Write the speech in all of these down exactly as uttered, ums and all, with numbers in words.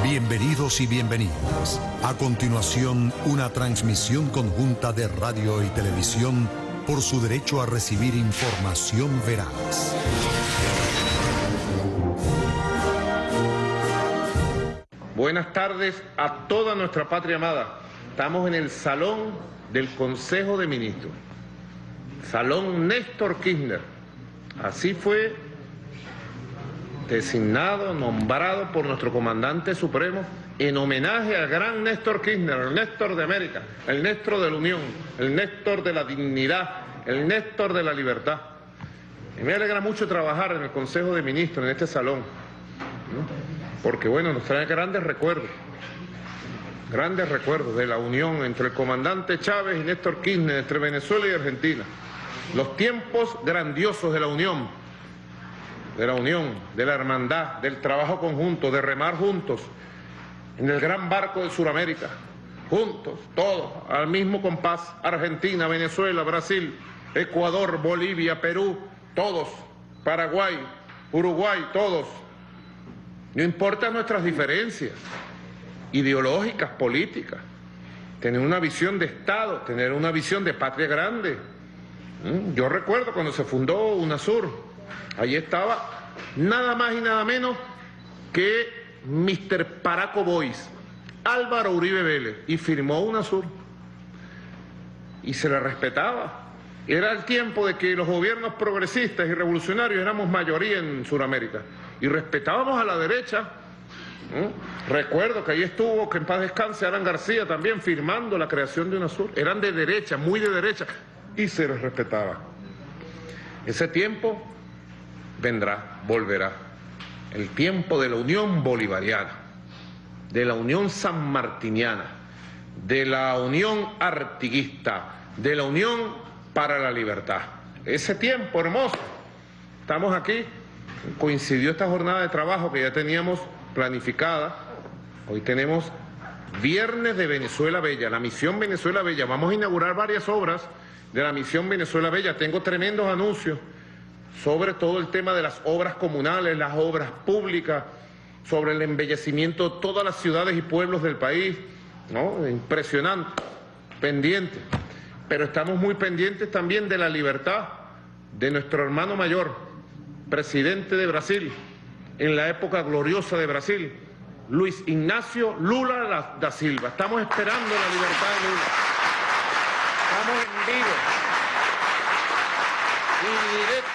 Bienvenidos y bienvenidas. A continuación, una transmisión conjunta de radio y televisión por su derecho a recibir información veraz. Buenas tardes a toda nuestra patria amada. Estamos en el salón del Consejo de Ministros. Salón Néstor Kirchner. Así fue designado, nombrado por nuestro comandante supremo en homenaje al gran Néstor Kirchner, el Néstor de América, el Néstor de la Unión, el Néstor de la dignidad, el Néstor de la libertad. Y me alegra mucho trabajar en el Consejo de Ministros, en este salón, ¿no? Porque bueno, nos trae grandes recuerdos, grandes recuerdos de la unión entre el comandante Chávez y Néstor Kirchner, entre Venezuela y Argentina. Los tiempos grandiosos de la unión, de la unión, de la hermandad, del trabajo conjunto, de remar juntos en el gran barco de Sudamérica, juntos, todos, al mismo compás, Argentina, Venezuela, Brasil, Ecuador, Bolivia, Perú, todos, Paraguay, Uruguay, todos. No importan nuestras diferencias ideológicas, políticas, tener una visión de Estado, tener una visión de patria grande. Yo recuerdo cuando se fundó UNASUR, allí estaba nada más y nada menos que mister Paraco Boys, Álvaro Uribe Vélez, y firmó UNASUR. Y se le respetaba. Era el tiempo de que los gobiernos progresistas y revolucionarios éramos mayoría en Sudamérica. Y respetábamos a la derecha. ¿Mm? Recuerdo que ahí estuvo, que en paz descanse, Alan García también firmando la creación de UNASUR. Eran de derecha, muy de derecha, y se les respetaba. Ese tiempo vendrá, volverá. El tiempo de la unión bolivariana, de la unión sanmartiniana, de la unión artiguista, de la unión para la libertad. Ese tiempo hermoso. Estamos aquí, coincidió esta jornada de trabajo que ya teníamos planificada. Hoy tenemos Viernes de Venezuela Bella, la misión Venezuela Bella. Vamos a inaugurar varias obras de la misión Venezuela Bella. Tengo tremendos anuncios sobre todo el tema de las obras comunales, las obras públicas, sobre el embellecimiento de todas las ciudades y pueblos del país, ¿no? Impresionante, pendiente. Pero estamos muy pendientes también de la libertad de nuestro hermano mayor, presidente de Brasil, en la época gloriosa de Brasil, Luis Ignacio Lula da Silva. Estamos esperando la libertad de Lula. Estamos en vivo y directo.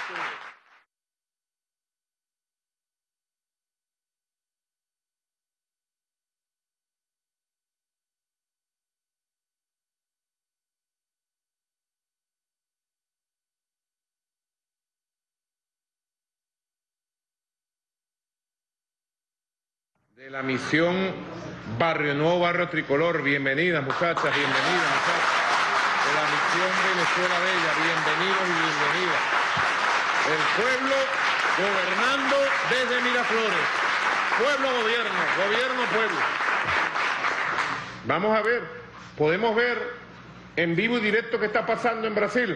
De la misión Barrio Nuevo, Barrio Tricolor, bienvenidas muchachas, bienvenidas muchachas. De la misión Venezuela Bella, bienvenidos y bienvenidas. El pueblo gobernando desde Miraflores. Pueblo gobierno, gobierno pueblo. Vamos a ver, podemos ver en vivo y directo qué está pasando en Brasil.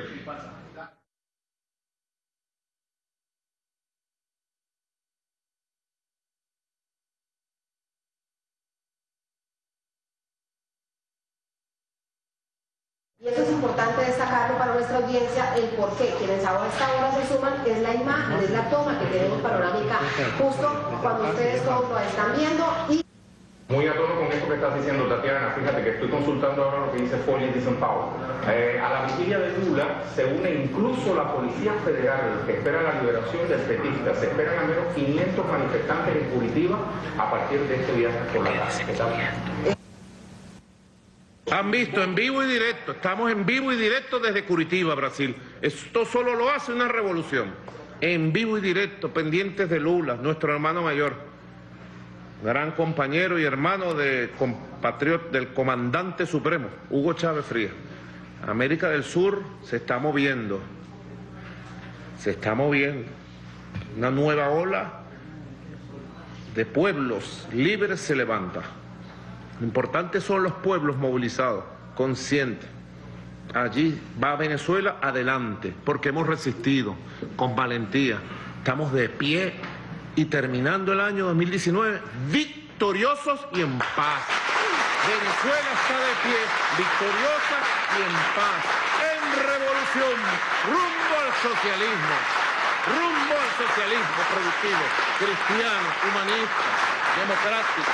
Y eso es importante destacarlo para nuestra audiencia, el por qué. Quienes ahora a esta hora se suman es la imagen, es la toma que tenemos panorámica justo cuando ustedes todos lo están viendo. Y muy a tono con esto que estás diciendo, Tatiana, fíjate que estoy consultando ahora lo que dice Foley de São Paulo. Eh, a la vigilia de Lula se une incluso la Policía Federal, que espera la liberación del petista. Se esperan al menos quinientos manifestantes en Curitiba a partir de este viaje por la tarde. Han visto en vivo y directo, estamos en vivo y directo desde Curitiba, Brasil. Esto solo lo hace una revolución. En vivo y directo, pendientes de Lula, nuestro hermano mayor, gran compañero y hermano de compatriota del comandante supremo, Hugo Chávez Frías. América del Sur se está moviendo, se está moviendo. Una nueva ola de pueblos libres se levanta. Lo importante son los pueblos movilizados, conscientes. Allí va Venezuela adelante, porque hemos resistido con valentía. Estamos de pie y terminando el año dos mil diecinueve victoriosos y en paz. Venezuela está de pie, victoriosa y en paz, en revolución, rumbo al socialismo, rumbo al socialismo productivo, cristiano, humanista, democrático.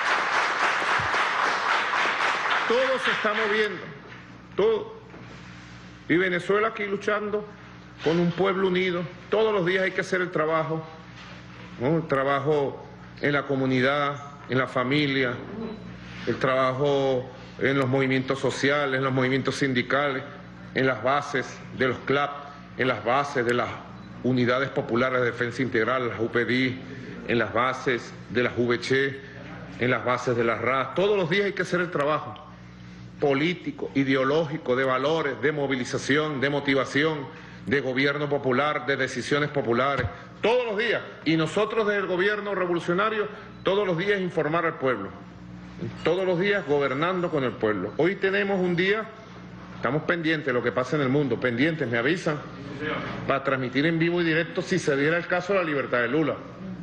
Todo se está moviendo, todo. Y Venezuela aquí luchando con un pueblo unido. Todos los días hay que hacer el trabajo, ¿no? El trabajo en la comunidad, en la familia, el trabajo en los movimientos sociales, en los movimientos sindicales, en las bases de los C L A P, en las bases de las unidades populares de defensa integral, las U P D I, en las bases de las V C, en las bases de las R A S. Todos los días hay que hacer el trabajo político, ideológico, de valores, de movilización, de motivación, de gobierno popular, de decisiones populares, todos los días. Y nosotros desde el gobierno revolucionario, todos los días informar al pueblo, todos los días gobernando con el pueblo. Hoy tenemos un día, estamos pendientes de lo que pasa en el mundo, pendientes, me avisan, para transmitir en vivo y directo si se diera el caso de la libertad de Lula.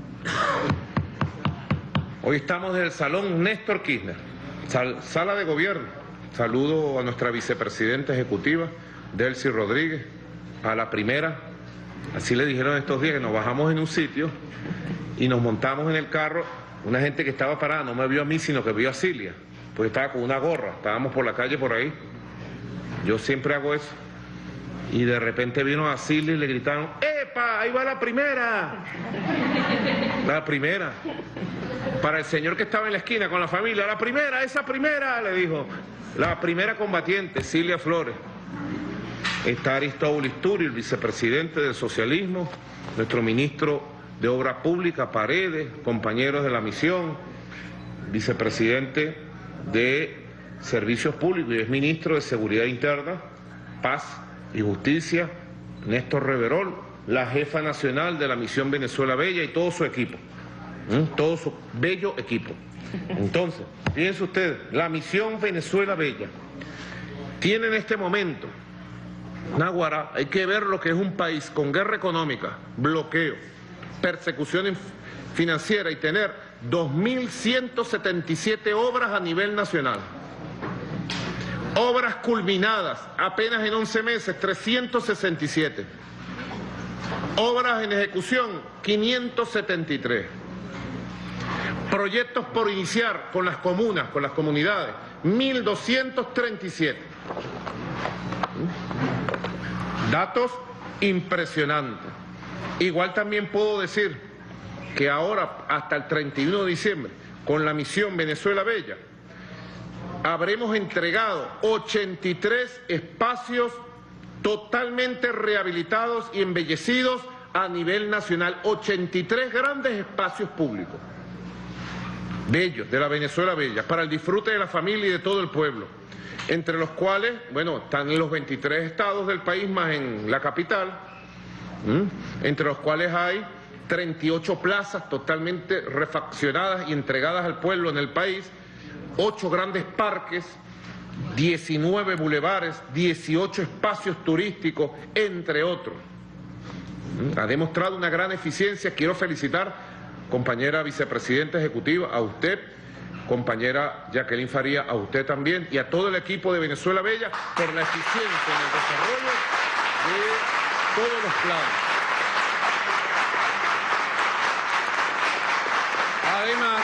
Hoy estamos desde el Salón Néstor Kirchner, sal, sala de gobierno. Saludo a nuestra vicepresidenta ejecutiva, Delcy Rodríguez, a la primera. Así le dijeron estos días que nos bajamos en un sitio y nos montamos en el carro. Una gente que estaba parada no me vio a mí, sino que vio a Cilia, porque estaba con una gorra. Estábamos por la calle por ahí. Yo siempre hago eso. Y de repente vino a Cilia y le gritaron: ¡epa! ¡Ahí va la primera! La primera. Para el señor que estaba en la esquina con la familia, la primera, esa primera, le dijo. La primera combatiente, Cilia Flores. Está Aristóbulo Isturi, el vicepresidente del socialismo, nuestro ministro de Obras Públicas, Paredes, compañeros de la misión, vicepresidente de Servicios Públicos y es ministro de Seguridad Interna, Paz y Justicia, Néstor Reverol, la jefa nacional de la misión Venezuela Bella y todo su equipo, ¿eh? todo su bello equipo. Entonces, fíjense ustedes, la misión Venezuela Bella tiene en este momento, Náguara, hay que ver lo que es un país con guerra económica, bloqueo, persecución financiera y tener dos mil ciento setenta y siete obras a nivel nacional. Obras culminadas apenas en once meses, trescientos sesenta y siete. Obras en ejecución, quinientos setenta y tres. Proyectos por iniciar con las comunas, con las comunidades, mil doscientos treinta y siete. Datos impresionantes. Igual también puedo decir que ahora, hasta el treinta y uno de diciembre, con la misión Venezuela Bella, habremos entregado ochenta y tres espacios totalmente rehabilitados y embellecidos a nivel nacional, ochenta y tres grandes espacios públicos, bellos, de la Venezuela Bella, para el disfrute de la familia y de todo el pueblo, entre los cuales, bueno, están en los veintitrés estados del país más en la capital, ¿m? entre los cuales hay treinta y ocho plazas totalmente refaccionadas y entregadas al pueblo en el país, ocho grandes parques, diecinueve bulevares, dieciocho espacios turísticos, entre otros. Ha demostrado una gran eficiencia. Quiero felicitar, compañera vicepresidenta ejecutiva, a usted, compañera Jacqueline Faría, a usted también, y a todo el equipo de Venezuela Bella por la eficiencia en el desarrollo de todos los planes. Además,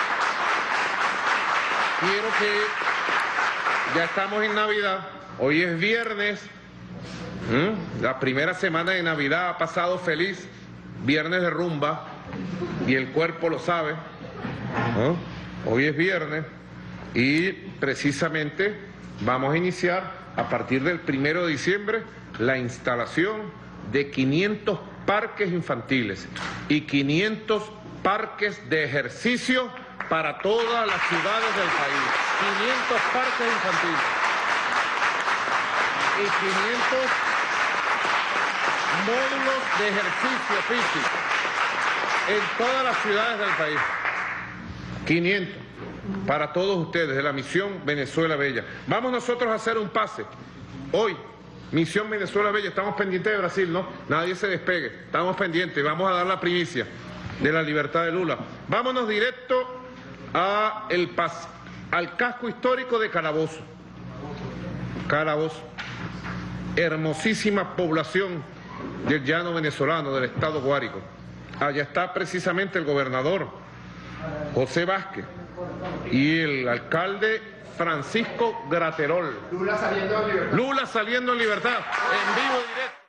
quiero que ya estamos en Navidad, hoy es viernes, ¿Mm? la primera semana de Navidad ha pasado feliz, viernes de rumba, y el cuerpo lo sabe, ¿no? Hoy es viernes y precisamente vamos a iniciar a partir del primero de diciembre la instalación de quinientos parques infantiles y quinientos parques de ejercicio para todas las ciudades del país. quinientos parques infantiles y quinientos módulos de ejercicio físico en todas las ciudades del país. quinientos para todos ustedes de la misión Venezuela Bella. Vamos nosotros a hacer un pase. Hoy, misión Venezuela Bella, estamos pendientes de Brasil, ¿no? Nadie se despegue, estamos pendientes, vamos a dar la primicia. de la libertad de Lula. Vámonos directo a el pas, al casco histórico de Calabozo. Calabozo, hermosísima población del llano venezolano, del estado Guárico. Allá está precisamente el gobernador José Vázquez y el alcalde Francisco Graterol. Lula saliendo en libertad. Lula saliendo en libertad, en vivo y directo.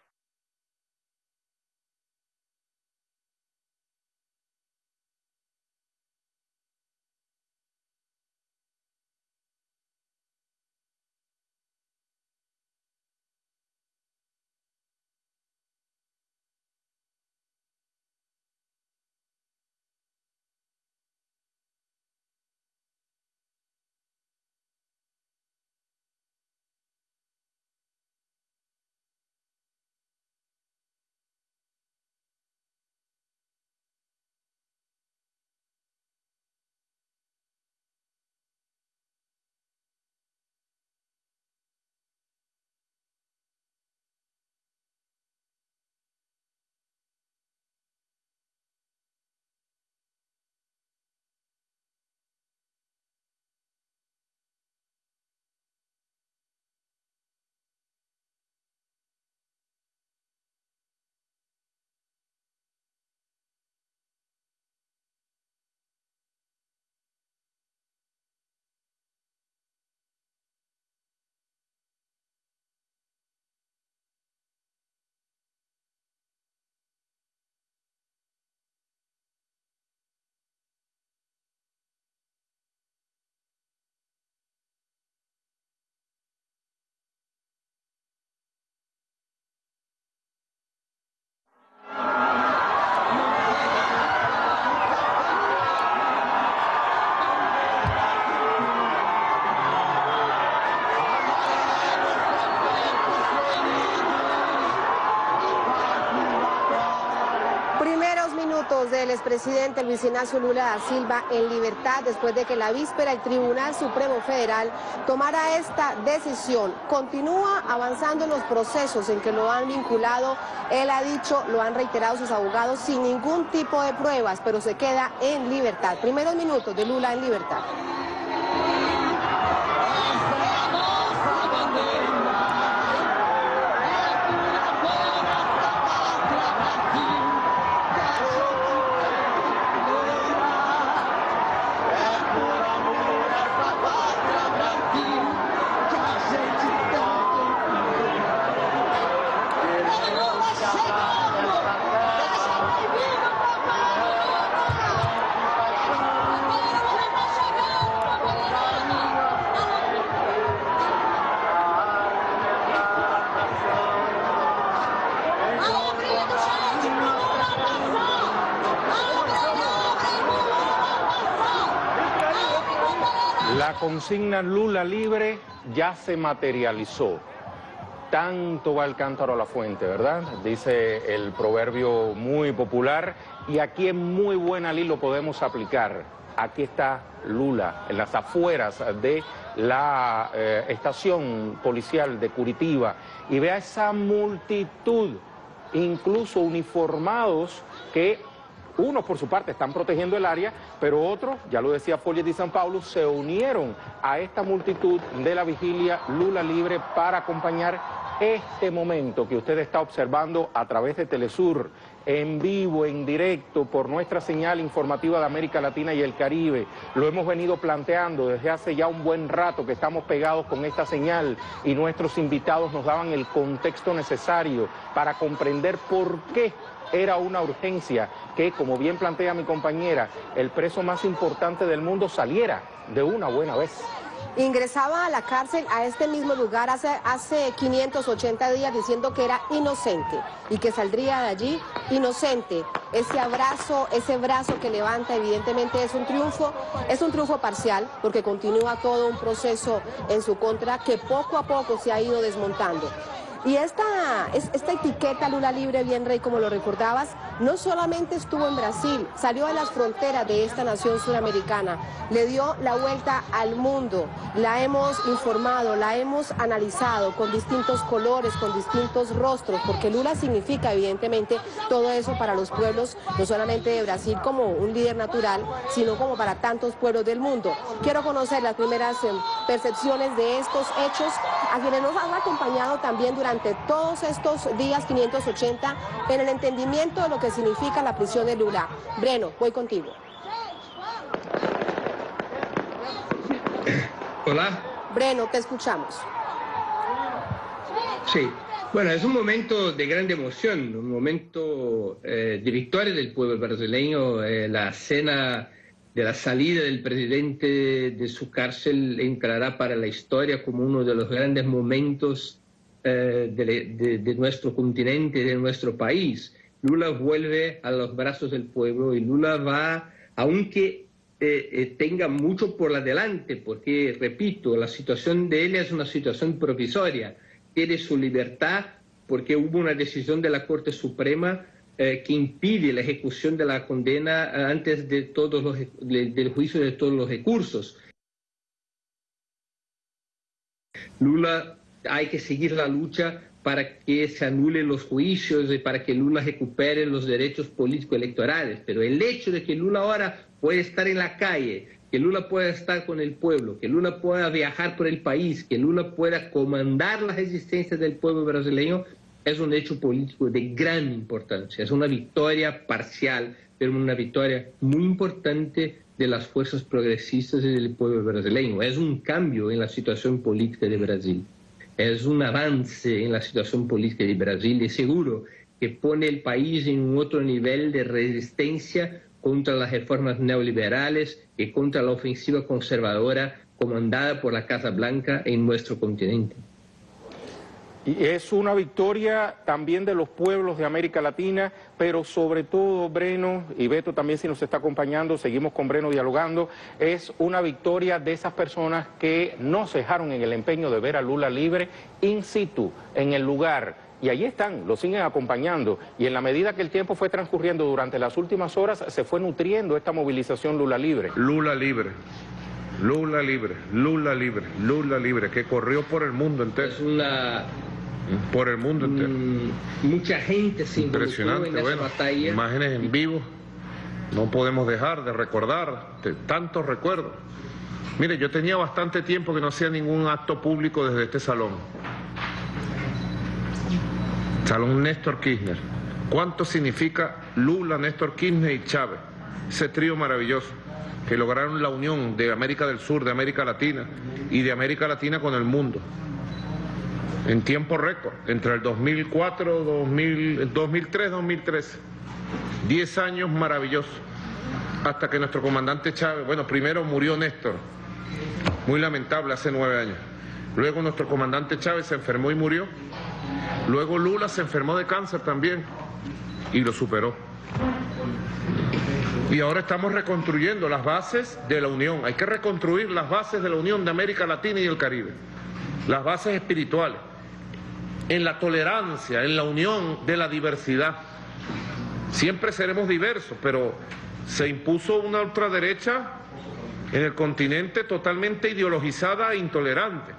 Del expresidente Luis Ignacio Lula da Silva en libertad después de que la víspera el Tribunal Supremo Federal tomara esta decisión. Continúa avanzando en los procesos en que lo han vinculado, él ha dicho, lo han reiterado sus abogados, sin ningún tipo de pruebas, pero se queda en libertad. Primeros minutos de Lula en libertad. La consigna Lula libre ya se materializó. Tanto va el cántaro a la fuente, ¿verdad? Dice el proverbio muy popular, y aquí en muy buena ley lo podemos aplicar. Aquí está Lula, en las afueras de la eh, estación policial de Curitiba, y vea esa multitud, incluso uniformados, que unos por su parte están protegiendo el área, pero otros, ya lo decía Follet de San Paulo, se unieron a esta multitud de la vigilia Lula libre para acompañar este momento que usted está observando a través de Telesur, en vivo, en directo, por nuestra señal informativa de América Latina y el Caribe. Lo hemos venido planteando desde hace ya un buen rato que estamos pegados con esta señal, y nuestros invitados nos daban el contexto necesario para comprender por qué era una urgencia que, como bien plantea mi compañera, el preso más importante del mundo saliera de una buena vez. Ingresaba a la cárcel, a este mismo lugar, hace, hace quinientos ochenta días, diciendo que era inocente y que saldría de allí inocente. Ese abrazo, ese brazo que levanta, evidentemente es un triunfo, es un triunfo parcial, porque continúa todo un proceso en su contra que poco a poco se ha ido desmontando. Y esta, esta etiqueta Lula libre, bien Rey, como lo recordabas, no solamente estuvo en Brasil, salió de las fronteras de esta nación suramericana, le dio la vuelta al mundo, la hemos informado, la hemos analizado con distintos colores, con distintos rostros, porque Lula significa evidentemente todo eso para los pueblos, no solamente de Brasil como un líder natural, sino como para tantos pueblos del mundo. Quiero conocer las primeras eh, percepciones de estos hechos, a quienes nos han acompañado también durante todos estos días quinientos ochenta en el entendimiento de lo que significa la prisión de Lula. Breno, voy contigo. Hola. Breno, te escuchamos. Sí, bueno, es un momento de gran emoción, un momento eh, de victoria del pueblo brasileño. Eh, la cena de la salida del presidente de su cárcel entrará para la historia como uno de los grandes momentos eh, de, de, de nuestro continente, de nuestro país. Lula vuelve a los brazos del pueblo y Lula va, aunque eh, eh, tenga mucho por adelante, porque, repito, la situación de él es una situación provisoria, tiene su libertad porque hubo una decisión de la Corte Suprema eh, que impide la ejecución de la condena antes de todos los, de, del juicio de todos los recursos. Lula, hay que seguir la lucha para que se anulen los juicios y para que Lula recupere los derechos políticos electorales, pero el hecho de que Lula ahora puede estar en la calle, que Lula pueda estar con el pueblo, que Lula pueda viajar por el país, que Lula pueda comandar la resistencia del pueblo brasileño, es un hecho político de gran importancia. Es una victoria parcial, pero una victoria muy importante de las fuerzas progresistas y del pueblo brasileño. Es un cambio en la situación política de Brasil. Es un avance en la situación política de Brasil y seguro que pone el país en un otro nivel de resistencia contra las reformas neoliberales y contra la ofensiva conservadora comandada por la Casa Blanca en nuestro continente. Y es una victoria también de los pueblos de América Latina, pero sobre todo, Breno, y Beto también si nos está acompañando, seguimos con Breno dialogando, es una victoria de esas personas que no cejaron en el empeño de ver a Lula libre in situ, en el lugar. Y ahí están, lo siguen acompañando. Y en la medida que el tiempo fue transcurriendo durante las últimas horas, se fue nutriendo esta movilización Lula libre. Lula libre. Lula libre, Lula libre, Lula libre, que corrió por el mundo entero. Es una... Por el mundo entero. Mucha gente se involucró en esa bueno, batalla. Imágenes en vivo. No podemos dejar de recordar de tantos recuerdos. Mire, yo tenía bastante tiempo que no hacía ningún acto público desde este salón. Salón Néstor Kirchner. ¿Cuánto significa Lula, Néstor Kirchner y Chávez? Ese trío maravilloso que lograron la unión de América del Sur, de América Latina y de América Latina con el mundo. En tiempo récord, entre el dos mil cuatro, dos mil, dos mil tres, dos mil trece. Diez años maravillosos. Hasta que nuestro comandante Chávez, bueno, primero murió Néstor, muy lamentable, hace nueve años. Luego nuestro comandante Chávez se enfermó y murió. Luego Lula se enfermó de cáncer también y lo superó. Y ahora estamos reconstruyendo las bases de la unión. Hay que reconstruir las bases de la unión de América Latina y el Caribe. Las bases espirituales. En la tolerancia, en la unión de la diversidad. Siempre seremos diversos, pero se impuso una ultraderecha en el continente totalmente ideologizada e intolerante.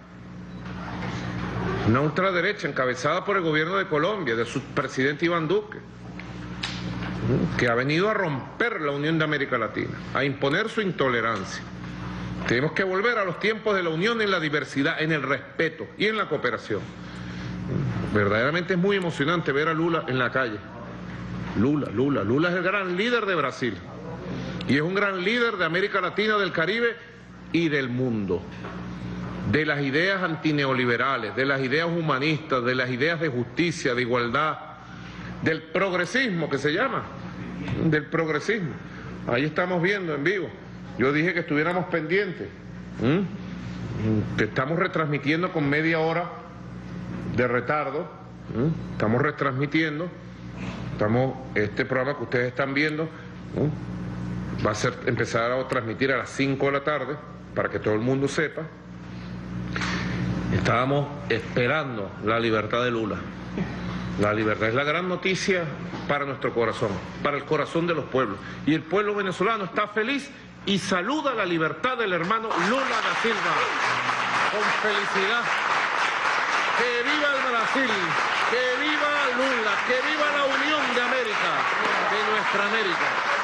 Una ultraderecha encabezada por el gobierno de Colombia, de su presidente Iván Duque, que ha venido a romper la unión de América Latina, a imponer su intolerancia. Tenemos que volver a los tiempos de la unión en la diversidad, en el respeto y en la cooperación. Verdaderamente es muy emocionante ver a Lula en la calle. Lula, Lula, Lula es el gran líder de Brasil y es un gran líder de América Latina, del Caribe y del mundo. De las ideas antineoliberales, de las ideas humanistas, de las ideas de justicia, de igualdad, del progresismo que se llama, del progresismo. Ahí estamos viendo en vivo. Yo dije que estuviéramos pendientes. ¿Mm? Que estamos retransmitiendo con media hora de retardo. ¿Mm? Estamos retransmitiendo. Estamos, este programa que ustedes están viendo, ¿no? Va a ser, empezar a transmitir a las cinco de la tarde, para que todo el mundo sepa. Estábamos esperando la libertad de Lula. La libertad es la gran noticia para nuestro corazón, para el corazón de los pueblos. Y el pueblo venezolano está feliz y saluda la libertad del hermano Lula da Silva con felicidad. ¡Que viva el Brasil! ¡Que viva Lula! ¡Que viva la Unión de América! ¡De nuestra América!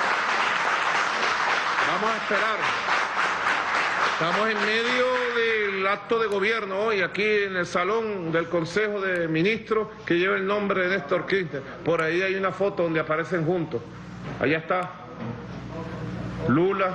Vamos a esperar. Estamos en medio del acto de gobierno hoy, aquí en el salón del Consejo de Ministros, que lleva el nombre de Néstor Kirchner. Por ahí hay una foto donde aparecen juntos. Allá está Lula,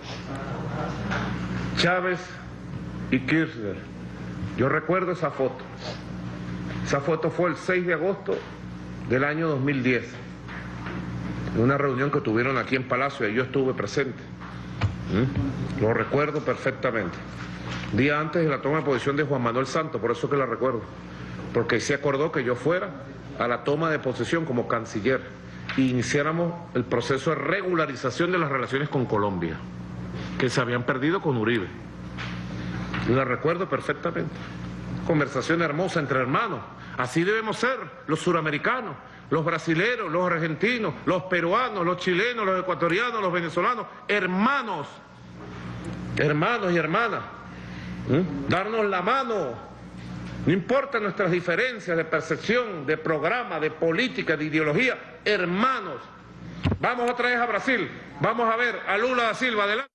Chávez y Kirchner. Yo recuerdo esa foto. Esa foto fue el seis de agosto del año dos mil diez, en una reunión que tuvieron aquí en Palacio, y yo estuve presente. ¿Mm? Lo recuerdo perfectamente. Día antes de la toma de posición de Juan Manuel Santos, por eso que la recuerdo, porque se acordó que yo fuera a la toma de posesión como canciller e iniciáramos el proceso de regularización de las relaciones con Colombia, que se habían perdido con Uribe. La recuerdo perfectamente. Conversación hermosa entre hermanos. Así debemos ser los suramericanos, los brasileños, los argentinos, los peruanos, los chilenos, los ecuatorianos, los venezolanos, hermanos, hermanos y hermanas. ¿Mm? Darnos la mano, no importa nuestras diferencias de percepción, de programa, de política, de ideología, hermanos. Vamos otra vez a Brasil, vamos a ver a Lula da Silva, adelante.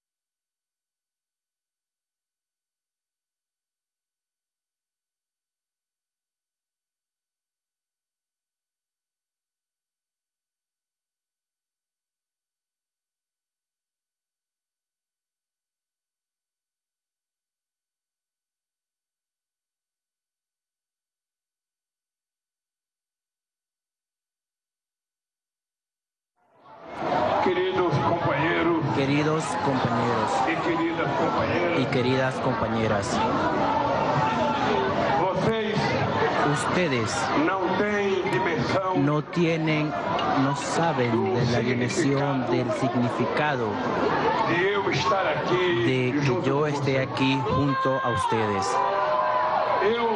Queridos compañeros, queridos compañeros y queridas compañeras, y queridas compañeras, vocês ustedes não têm dimensão no tienen, no saben de la dimensión del significado de eu estar aqui de que junto yo com esté vocês. aquí junto a ustedes. Eu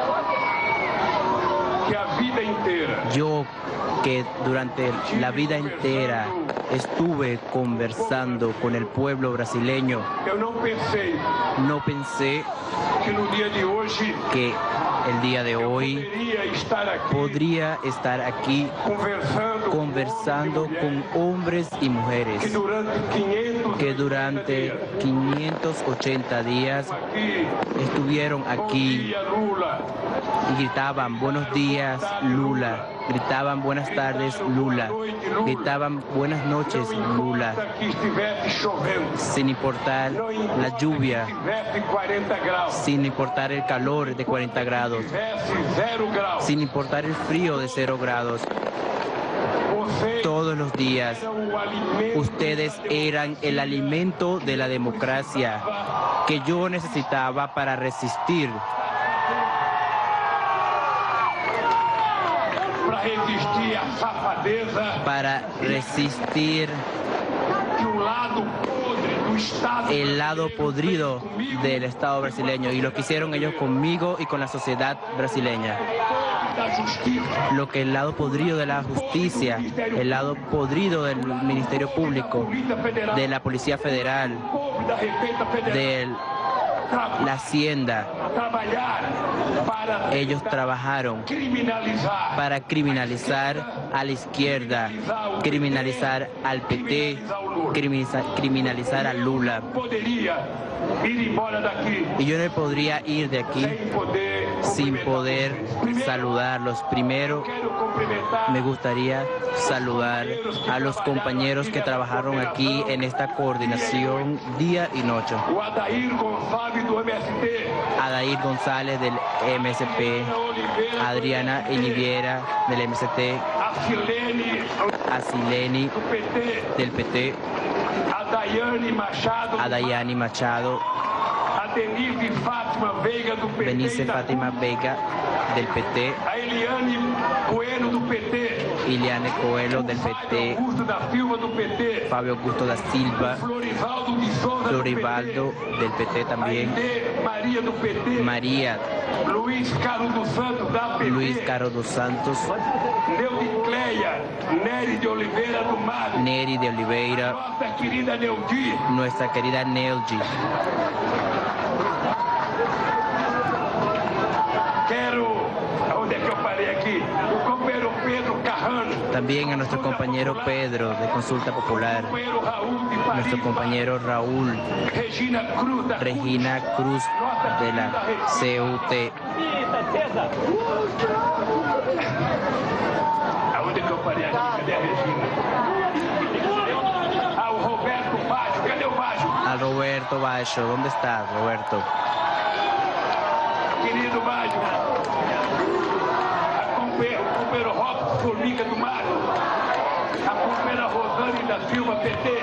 que a vida inteira Yo que durante la vida entera estuve conversando con el pueblo brasileño, eu não pensei no pensé que no dia de hoje que el día de hoy poderia estar aqui podría estar aquí conversando, conversando con hombres y mujeres que durante quinhentos que durante quinientos ochenta días aqui estuvieron bom aquí dia, Lula, y gritaban buenos días Lula, gritaban buenas tardes Lula, gritaban buenas noches Lula, que estivesse chovendo, sin importar la lluvia, que estivesse quarenta graus, sin importar el calor de cuarenta grados, estivesse zero graus, sin importar el frío de cero grados. vocês Todos los días são o alimento ustedes eran el alimento de la democracia que yo necesitaba para resistir, para resistir à safadeza para resistir que o lado podre do Estado el lado brasileiro podrido fez comigo, del Estado brasileño y lo que hicieron ellos conmigo y con la sociedad brasileña. da justiça, Lo que el lado podrido de la justicia, el lado podrido del Ministerio Público, Polícia Federal, de la Policía Federal, povo da Receita Federal, de la Hacienda, trabalhar para ellos trabajaron criminalizar, para criminalizar a la izquierda, criminalizar al P T, criminaliza- criminalizar a Lula. poderia ir embora daqui Y yo no podría ir de aquí sem poder sin cumprimentar poder vocês. Primeiro, saludarlos. Primero, quero cumprimentar me gustaría saludar a los compañeros que trabajaron aquí en esta coordinación día y noche. o Adair Gonçalves do M S T, Adair González del M S P, Oliveira, Adriana Oliviera del M S T, a Silene a Sileni do P T, del P T, a Daiane Machado, a Dayani Machado, a Denise Fátima Veiga do P T, Benice e da Fátima Vega del P T, a Eliane Bueno do P T, Iliane Coelho del P T, Fabio Augusto da Silva, Florivaldo del P T también, María, Luis Carlos dos Santos da P T, Luis Carlos dos Santos, Neudicleia, Nery de Oliveira do Mar, Nery de Oliveira, nuestra querida Neudi, nuestra querida Neudi. Quero, onde é que eu parei aqui? O companheiro Pedro Carrano. También a nuestro compañero Pedro de Consulta Popular, nuestro compañero Raúl, Regina Cruz, da Regina Cruz de la C U T. Aonde que eu parei aqui? Cadê a Regina? Ah, o Roberto Baggio, cadê o Baggio? A Roberto Baggio, ¿dónde está Roberto? Querido Baggio, a companheiro, o companheiro Robson Formiga do Mar, a companheira Rosane da Silva, P T.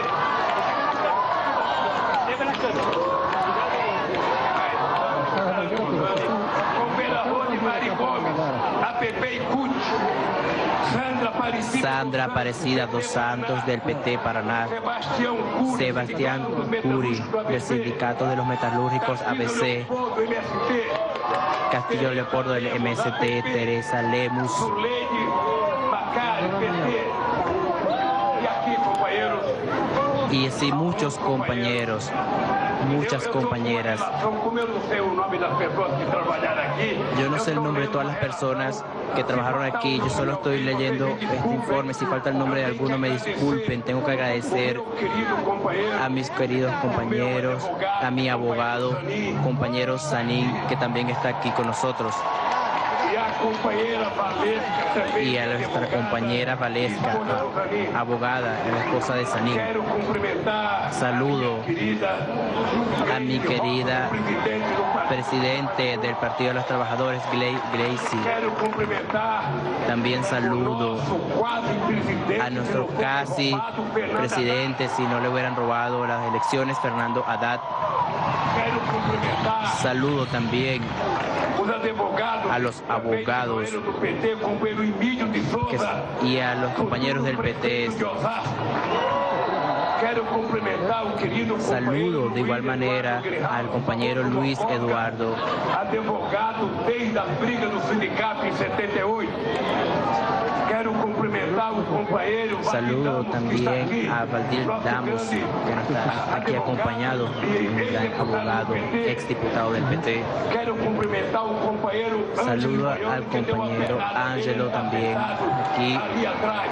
Companheira Rony Mari Gomes, A P P e C U T. Sandra Aparecida, Sandra Aparecida dos Santos del P T Paraná, Sebastião Cury, Sebastián Curi del Sindicato de los Metalúrgicos A B C, Castillo Leopoldo del M S T, Teresa Lemus, Zuleide Macari, P T. E aqui, companheiros, y así muchos compañeros, muchas compañeras. como eu não sei o nome das pessoas que trabalharam aqui, Yo no sé el nombre de todas las personas que trabajaron aquí, yo solo estoy leyendo este informe. Si falta el nombre de alguno, me disculpen. Tengo que agradecer querido companheiro, a mis queridos compañeros, a mi abogado, compañero Sanín, que también está aquí con nosotros, e a companheira Valesca também. y a nuestra compañera Valesca, abogada, la esposa de Sanín. Quero cumprimentar Saludo querida a mi querida presidente do partido. presidente del Partido de los Trabajadores, Gla- Gracie. Quero cumprimentar También saludo nosso quase presidente, a nuestro casi roubado Fernando presidente, si no le hubieran robado las elecciones, Fernando Haddad. Quero cumprimentar Saludo también os advogados, a los abogados companheiro do P T, companheiro Emílio de que- Souza, y a los compañeros del P T. de Osasco. Quero cumprimentar o querido Saludo de igual Luiz manera Eduardo Grijalva, al compañero Luis Eduardo, advogado desde a briga do sindicato em setenta e oito. Quero cumprimentar o companheiro saludo Valdir Damos, que está también aqui, a Valdir nosso Damos, grande que nos está aquí acompañado, un gran abogado, exdiputado del P T. Quero cumprimentar o companheiro Saludo Ângelo al Baiano, que deu uma compañero pernada Ángelo nele, también, sentado aquí. ali atrás.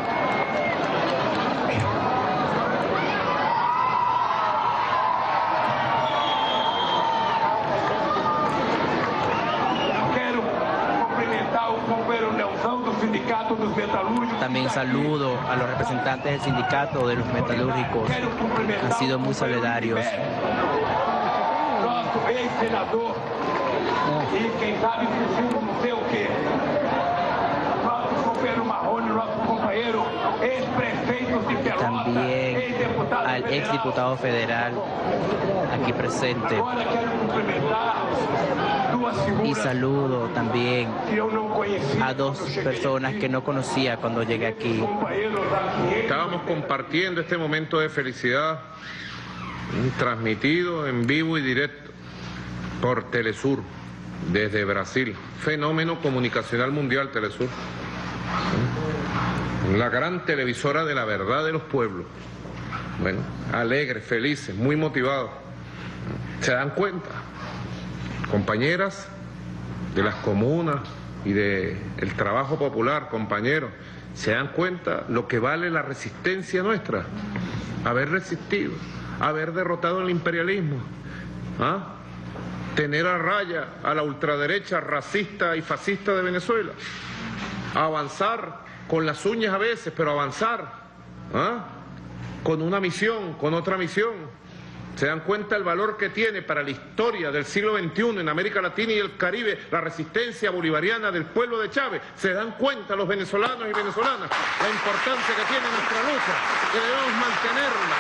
Quero cumprimentar o companheiro Nelson do Sindicato dos Metalúrgicos. También saludo a los representantes del sindicato de los metalúrgicos, Quero cumprimentar han sido muy o companheiro solidarios. Tibério, nosso ex-senador, e quem sabe futuro não sei o quê. Nosso companheiro Marrone, nosso companheiro ex-prefeito de Pelotas, También ex-deputado al federal. exdiputado federal aquí presente. Agora quero cumprimentar duas Y figuras saludo también que eu não conhecia a dos quando cheguei personas aqui. que no conocía cuando llegué aquí. Companheiros aqui, Estábamos compartiendo este momento de felicidad, mm, transmitido en vivo y directo por Telesur, desde Brasil. Fenómeno comunicacional mundial, Telesur. ¿Mm? La gran televisora de la verdad de los pueblos. Bueno, alegres, felices, muy motivados. ¿Se dan cuenta? Compañeras de las comunas y del trabajo popular, compañeros, ¿se dan cuenta lo que vale la resistencia nuestra? Haber resistido, haber derrotado el imperialismo, ¿ah? Tener a raya a la ultraderecha racista y fascista de Venezuela, avanzar con las uñas a veces, pero avanzar, ¿ah? Con una misión, con otra misión. ¿Se dan cuenta el valor que tiene para la historia del siglo veintiuno en América Latina y el Caribe la resistencia bolivariana del pueblo de Chávez? ¿Se dan cuenta los venezolanos y venezolanas la importancia que tiene nuestra lucha, que debemos mantenerla?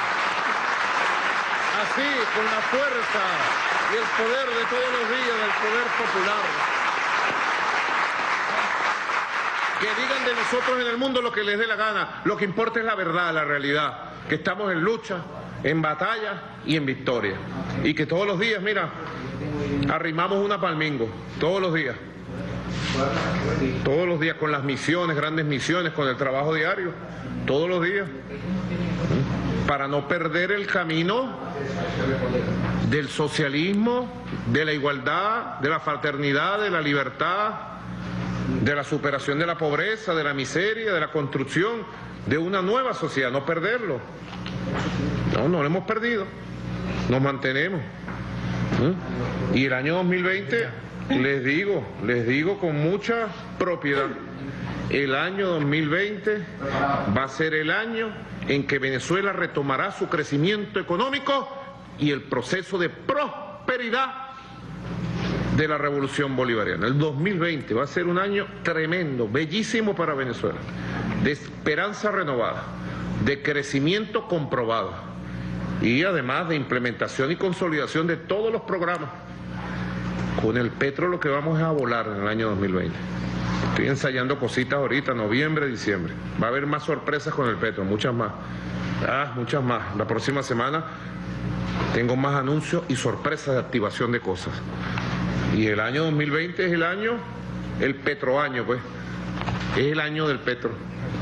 Así, con la fuerza y el poder de todos los días del poder popular. Que digan de nosotros en el mundo lo que les dé la gana. Lo que importa es la verdad, la realidad. Que estamos en lucha, en batalla y en victoria. Y que todos los días, mira, arrimamos una palmingo. Todos los días. Todos los días con las misiones, grandes misiones, con el trabajo diario. Todos los días. Para no perder el camino del socialismo, de la igualdad, de la fraternidad, de la libertad, de la superación de la pobreza, de la miseria, de la construcción de una nueva sociedad, no perderlo. No, no lo hemos perdido, nos mantenemos. ¿Mm? Y el año dos mil veinte, les digo, les digo con mucha propiedad, el año dos mil veinte va a ser el año en que Venezuela retomará su crecimiento económico y el proceso de prosperidad de la revolución bolivariana. El dos mil veinte va a ser un año tremendo, bellísimo para Venezuela, de esperanza renovada, de crecimiento comprobado y además de implementación y consolidación de todos los programas. Con el Petro lo que vamos es a volar en el año dos mil veinte. Estoy ensayando cositas ahorita, noviembre, diciembre. Va a haber más sorpresas con el Petro, muchas más. Ah, muchas más. La próxima semana tengo más anuncios y sorpresas de activación de cosas. Y el año dos mil veinte es el año, el Petroaño, pues. Es el año del Petro.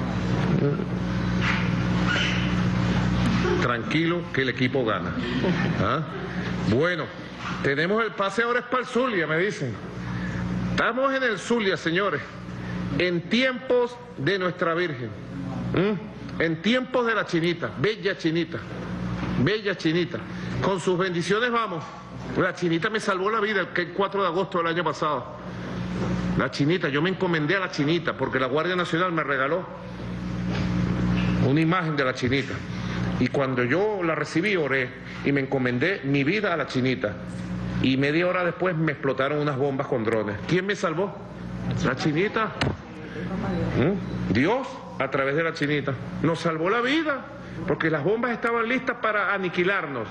Tranquilo que el equipo gana. ¿Ah? Bueno, tenemos el pase ahora es para el Zulia, me dicen. Estamos en el Zulia, señores, en tiempos de nuestra Virgen, ¿Mm? en tiempos de la Chinita, bella Chinita, bella Chinita. Con sus bendiciones vamos. La Chinita me salvó la vida el cuatro de agosto del año pasado. La Chinita, yo me encomendé a la Chinita porque la Guardia Nacional me regaló una imagen de la Chinita. Y cuando yo la recibí, oré y me encomendé mi vida a la Chinita. Y media hora después me explotaron unas bombas con drones. ¿Quién me salvó? La Chinita. ¿Mm? Dios, a través de la Chinita, nos salvó la vida, porque las bombas estaban listas para aniquilarnos.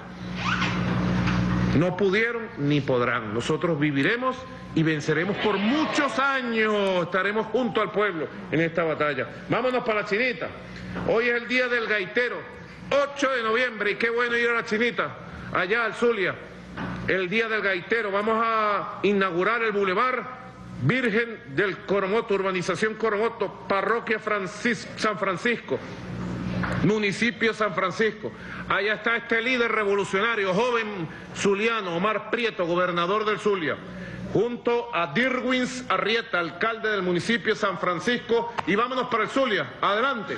No pudieron ni podrán. Nosotros viviremos y venceremos por muchos años. Estaremos junto al pueblo en esta batalla. Vámonos para la Chinita. Hoy es el día del gaitero, ocho de noviembre, y qué bueno ir a la Chinita, allá al Zulia. El día del gaitero, vamos a inaugurar el bulevar Virgen del Coromoto, urbanización Coromoto, parroquia Francis, San Francisco, municipio San Francisco. Allá está este líder revolucionario, joven zuliano, Omar Prieto, gobernador del Zulia, junto a Dirwins Arrieta, alcalde del municipio San Francisco, y vámonos para el Zulia. Adelante.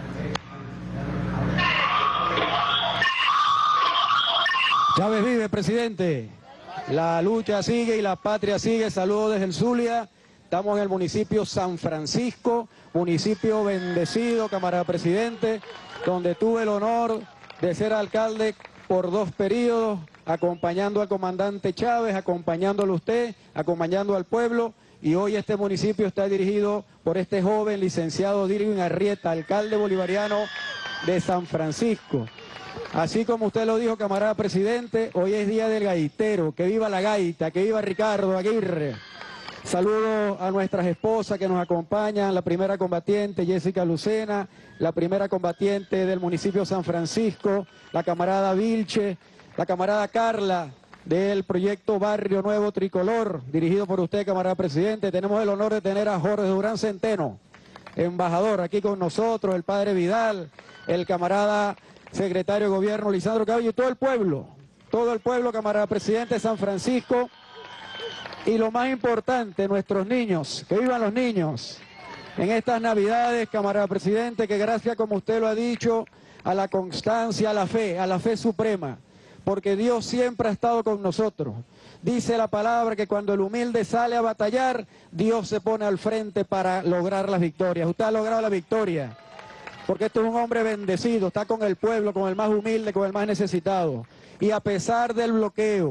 Chávez vive, presidente. La lucha sigue y la patria sigue. Saludos desde el Zulia. Estamos en el municipio San Francisco, municipio bendecido, camarada presidente, donde tuve el honor de ser alcalde por dos periodos, acompañando al comandante Chávez, acompañándolo a usted, acompañando al pueblo. Y hoy este municipio está dirigido por este joven licenciado Dirwin Arrieta, alcalde bolivariano de San Francisco. Así como usted lo dijo, camarada presidente, hoy es día del gaitero. Que viva la gaita, que viva Ricardo Aguirre. Saludo a nuestras esposas que nos acompañan, la primera combatiente Jessica Lucena, la primera combatiente del municipio San Francisco, la camarada Vilche, la camarada Carla del proyecto Barrio Nuevo Tricolor, dirigido por usted, camarada presidente. Tenemos el honor de tener a Jorge Durán Centeno, embajador, aquí con nosotros, el padre Vidal, el camarada secretario de Gobierno Lisandro Caballo y todo el pueblo, todo el pueblo, camarada presidente de San Francisco. Y lo más importante, nuestros niños, que vivan los niños en estas Navidades, camarada presidente, que gracias, como usted lo ha dicho, a la constancia, a la fe, a la fe suprema, porque Dios siempre ha estado con nosotros. Dice la palabra que cuando el humilde sale a batallar, Dios se pone al frente para lograr las victorias. Usted ha logrado la victoria, porque este es un hombre bendecido, está con el pueblo, con el más humilde, con el más necesitado. Y a pesar del bloqueo,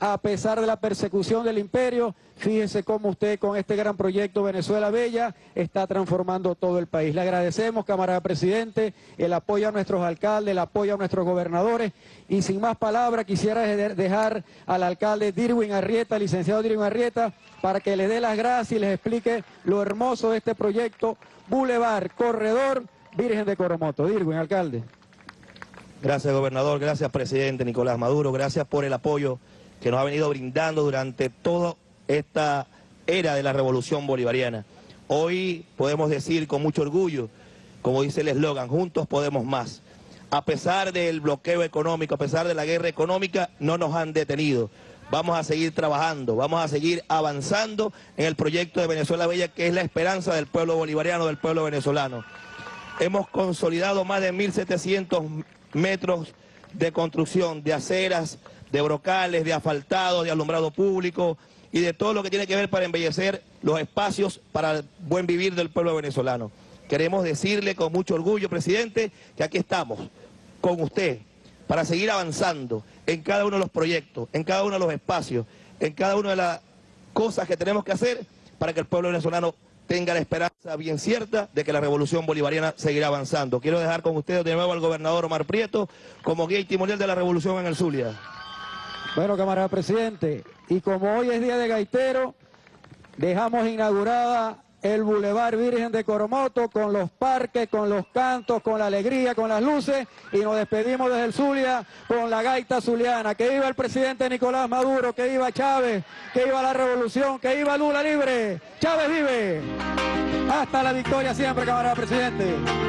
a pesar de la persecución del imperio. Fíjese cómo usted con este gran proyecto Venezuela Bella está transformando todo el país. Le agradecemos, camarada presidente, el apoyo a nuestros alcaldes, el apoyo a nuestros gobernadores, y sin más palabras quisiera dejar al alcalde Dirwin Arrieta, licenciado Dirwin Arrieta, para que le dé las gracias y les explique lo hermoso de este proyecto Boulevard Corredor Virgen de Coromoto. Dirwin, alcalde. Gracias, gobernador, gracias, presidente Nicolás Maduro, gracias por el apoyo que nos ha venido brindando durante toda esta era de la revolución bolivariana. Hoy podemos decir con mucho orgullo, como dice el eslogan, juntos podemos más. A pesar del bloqueo económico, a pesar de la guerra económica, no nos han detenido. Vamos a seguir trabajando, vamos a seguir avanzando en el proyecto de Venezuela Bella, que es la esperanza del pueblo bolivariano, del pueblo venezolano. Hemos consolidado más de mil setecientos metros de construcción, de aceras, de brocales, de asfaltado, de alumbrado público y de todo lo que tiene que ver para embellecer los espacios para el buen vivir del pueblo venezolano. Queremos decirle con mucho orgullo, presidente, que aquí estamos con usted para seguir avanzando en cada uno de los proyectos, en cada uno de los espacios, en cada una de las cosas que tenemos que hacer para que el pueblo venezolano tenga la esperanza bien cierta de que la revolución bolivariana seguirá avanzando. Quiero dejar con ustedes de nuevo al gobernador Omar Prieto como guía y timonial de la revolución en el Zulia. Bueno, camarada presidente, y como hoy es día de gaitero, dejamos inaugurada el Boulevard Virgen de Coromoto con los parques, con los cantos, con la alegría, con las luces, y nos despedimos desde el Zulia con la gaita zuliana. Que viva el presidente Nicolás Maduro, que viva Chávez, que viva la revolución, que viva Lula libre. Chávez vive. Hasta la victoria siempre, camarada presidente.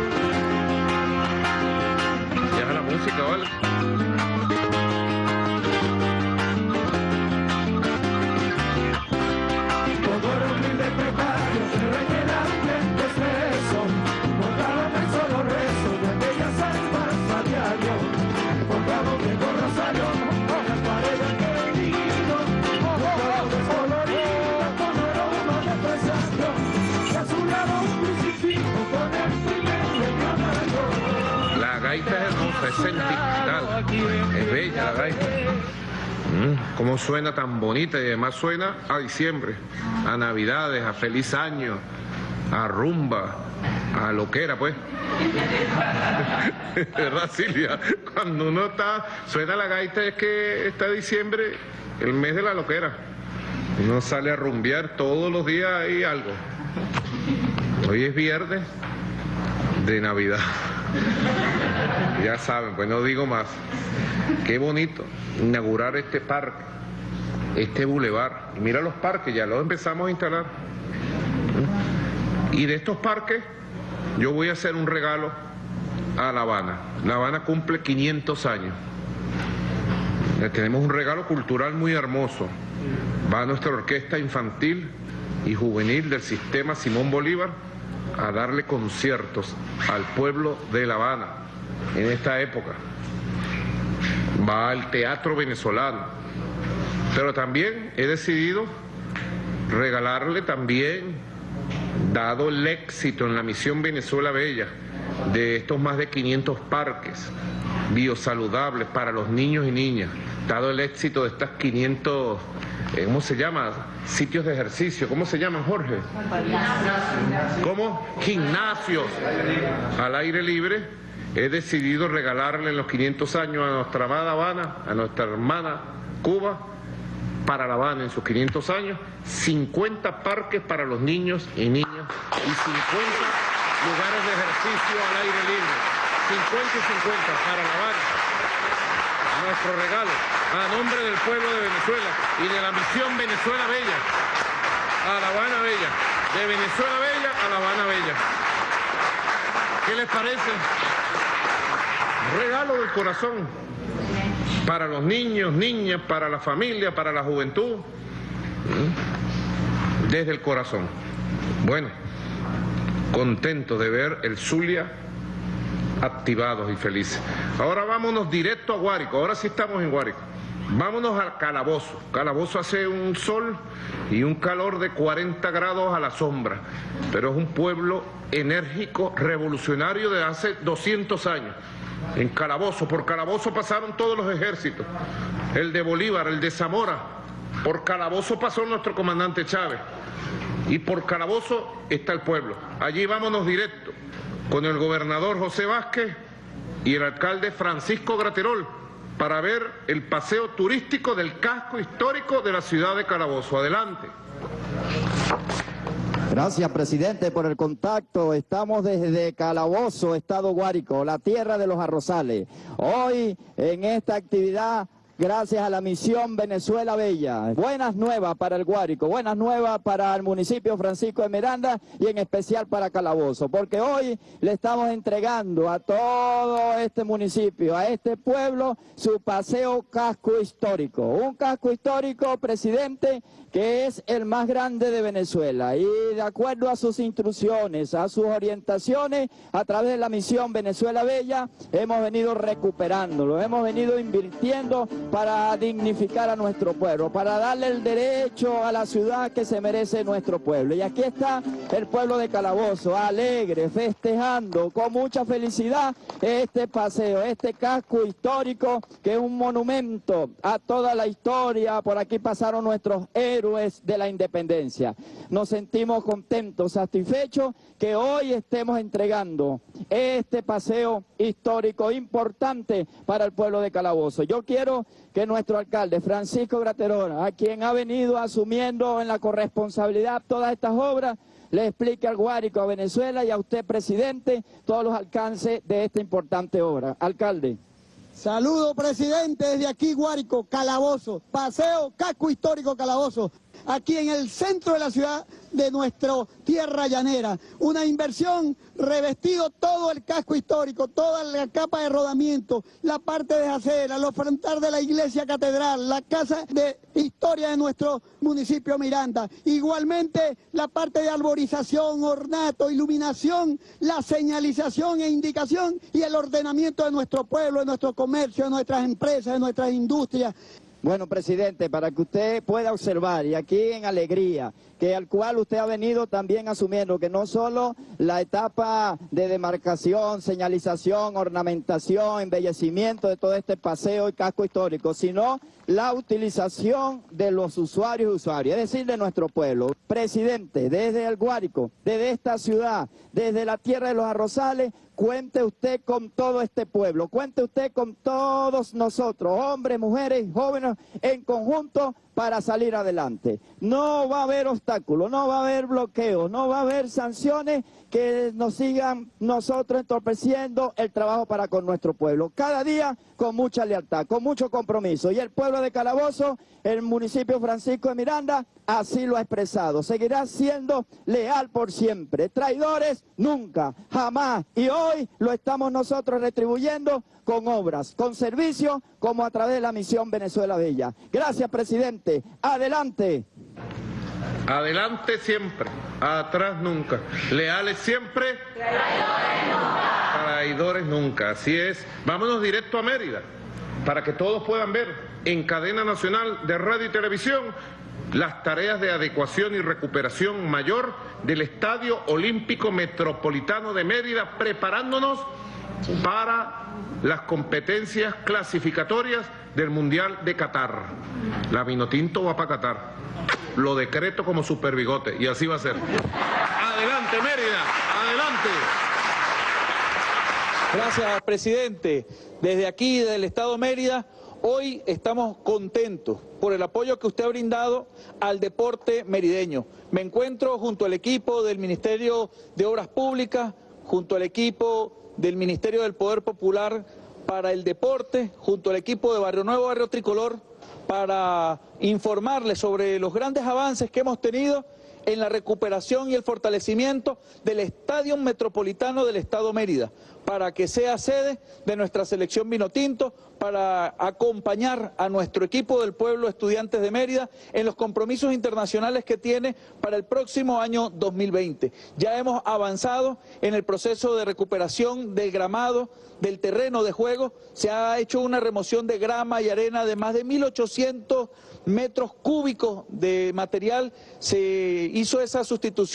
Deja la música, ¿vale? La gaita es hermosa, es sentimental, es bella la gaita. Mm, cómo suena tan bonita, y además suena a diciembre, a navidades, a feliz año, a rumba, a loquera, pues. ¿Verdad, Silvia? Cuando uno está, suena la gaita, es que está diciembre, el mes de la loquera. Uno sale a rumbear todos los días, hay algo. Hoy es viernes de Navidad. Ya saben, pues no digo más. Qué bonito inaugurar este parque, este bulevar. Y mira los parques, ya los empezamos a instalar. Y de estos parques yo voy a hacer un regalo a La Habana. La Habana cumple quinientos años. Le tenemos un regalo cultural muy hermoso. Va a nuestra orquesta infantil y juvenil del sistema Simón Bolívar a darle conciertos al pueblo de La Habana en esta época. Va al teatro venezolano, pero también he decidido regalarle también, dado el éxito en la misión Venezuela Bella, de estos más de quinientos parques biosaludables para los niños y niñas, dado el éxito de estas quinientos, ¿cómo se llama? Sitios de ejercicio, ¿cómo se llaman, Jorge? ¿Cómo? Gimnasios al aire libre. He decidido regalarle en los quinientos años a nuestra amada Habana, a nuestra hermana Cuba, para La Habana en sus quinientos años, cincuenta parques para los niños y niñas y cincuenta lugares de ejercicio al aire libre. cincuenta y cincuenta para La Habana. Nuestro regalo a nombre del pueblo de Venezuela y de la misión Venezuela Bella a La Habana Bella, de Venezuela Bella a La Habana Bella. ¿Qué les parece? Regalo del corazón para los niños, niñas, para la familia, para la juventud, desde el corazón. Bueno, contento de ver el Zulia activados y felices. Ahora vámonos directo a Guárico, ahora sí estamos en Guárico. Vámonos al Calabozo. Calabozo hace un sol y un calor de cuarenta grados a la sombra, pero es un pueblo enérgico, revolucionario de hace doscientos años. En Calabozo, por Calabozo pasaron todos los ejércitos, el de Bolívar, el de Zamora, por Calabozo pasó nuestro comandante Chávez, y por Calabozo está el pueblo. Allí vámonos directo, con el gobernador José Vázquez y el alcalde Francisco Graterol, para ver el paseo turístico del casco histórico de la ciudad de Calabozo. Adelante. Gracias, presidente, por el contacto. Estamos desde Calabozo, Estado Guárico, la tierra de los arrozales. Hoy, en esta actividad, gracias a la misión Venezuela Bella. Buenas nuevas para el Guárico, buenas nuevas para el municipio Francisco de Miranda y en especial para Calabozo, porque hoy le estamos entregando a todo este municipio, a este pueblo, su paseo casco histórico. Un casco histórico, presidente, que es el más grande de Venezuela, y de acuerdo a sus instrucciones, a sus orientaciones, a través de la misión Venezuela Bella, hemos venido recuperándolo, hemos venido invirtiendo para dignificar a nuestro pueblo, para darle el derecho a la ciudad que se merece nuestro pueblo. Y aquí está el pueblo de Calabozo, alegre, festejando, con mucha felicidad este paseo, este casco histórico, que es un monumento a toda la historia. Por aquí pasaron nuestros héroes de la independencia. Nos sentimos contentos, satisfechos que hoy estemos entregando este paseo histórico importante para el pueblo de Calabozo. Yo quiero que nuestro alcalde Francisco Graterol, a quien ha venido asumiendo en la corresponsabilidad todas estas obras, le explique al Guárico, a Venezuela y a usted, presidente, todos los alcances de esta importante obra. Alcalde. Saludo, presidente, desde aquí, Guárico, Calabozo, paseo casco histórico Calabozo, aquí en el centro de la ciudad de nuestra tierra llanera. Una inversión, revestido todo el casco histórico, toda la capa de rodamiento, la parte de acera, los frontales de la iglesia catedral, la casa de historia de nuestro municipio Miranda. Igualmente la parte de arborización, ornato, iluminación, la señalización e indicación y el ordenamiento de nuestro pueblo, de nuestro comercio, de nuestras empresas, de nuestras industrias. Bueno, presidente, para que usted pueda observar, y aquí en alegría, que al cual usted ha venido también asumiendo que no solo la etapa de demarcación, señalización, ornamentación, embellecimiento de todo este paseo y casco histórico, sino la utilización de los usuarios y usuarias, es decir, de nuestro pueblo. Presidente, desde el Guárico, desde esta ciudad, desde la tierra de los arrozales, cuente usted con todo este pueblo, cuente usted con todos nosotros, hombres, mujeres, jóvenes, en conjunto, para salir adelante. No va a haber obstáculos, no va a haber bloqueos, no va a haber sanciones que nos sigan nosotros entorpeciendo el trabajo para con nuestro pueblo. Cada día con mucha lealtad, con mucho compromiso. Y el pueblo de Calabozo, el municipio Francisco de Miranda, así lo ha expresado. Seguirá siendo leal por siempre. Traidores, nunca, jamás. Y hoy lo estamos nosotros retribuyendo con obras, con servicios, como a través de la misión Venezuela Bella. Gracias, presidente. Adelante. Adelante siempre, atrás nunca. Leales siempre, traidores nunca. Traidores nunca, así es. Vámonos directo a Mérida, para que todos puedan ver en cadena nacional de radio y televisión las tareas de adecuación y recuperación mayor del Estadio Olímpico Metropolitano de Mérida, preparándonos para las competencias clasificatorias del Mundial de Qatar. La Vinotinto va para Qatar. Lo decreto como super bigote y así va a ser. Adelante, Mérida, adelante. Gracias, presidente. Desde aquí, del Estado Mérida, hoy estamos contentos por el apoyo que usted ha brindado al deporte merideño. Me encuentro junto al equipo del Ministerio de Obras Públicas, junto al equipo del Ministerio del Poder Popular para el Deporte, junto al equipo de Barrio Nuevo, Barrio Tricolor, para informarles sobre los grandes avances que hemos tenido en la recuperación y el fortalecimiento del Estadio Metropolitano del Estado Mérida, para que sea sede de nuestra selección Vinotinto, para acompañar a nuestro equipo del pueblo Estudiantes de Mérida en los compromisos internacionales que tiene para el próximo año dos mil veinte. Ya hemos avanzado en el proceso de recuperación del gramado, del terreno de juego. Se ha hecho una remoción de grama y arena de más de mil ochocientos metros cúbicos de material. Se hizo esa sustitución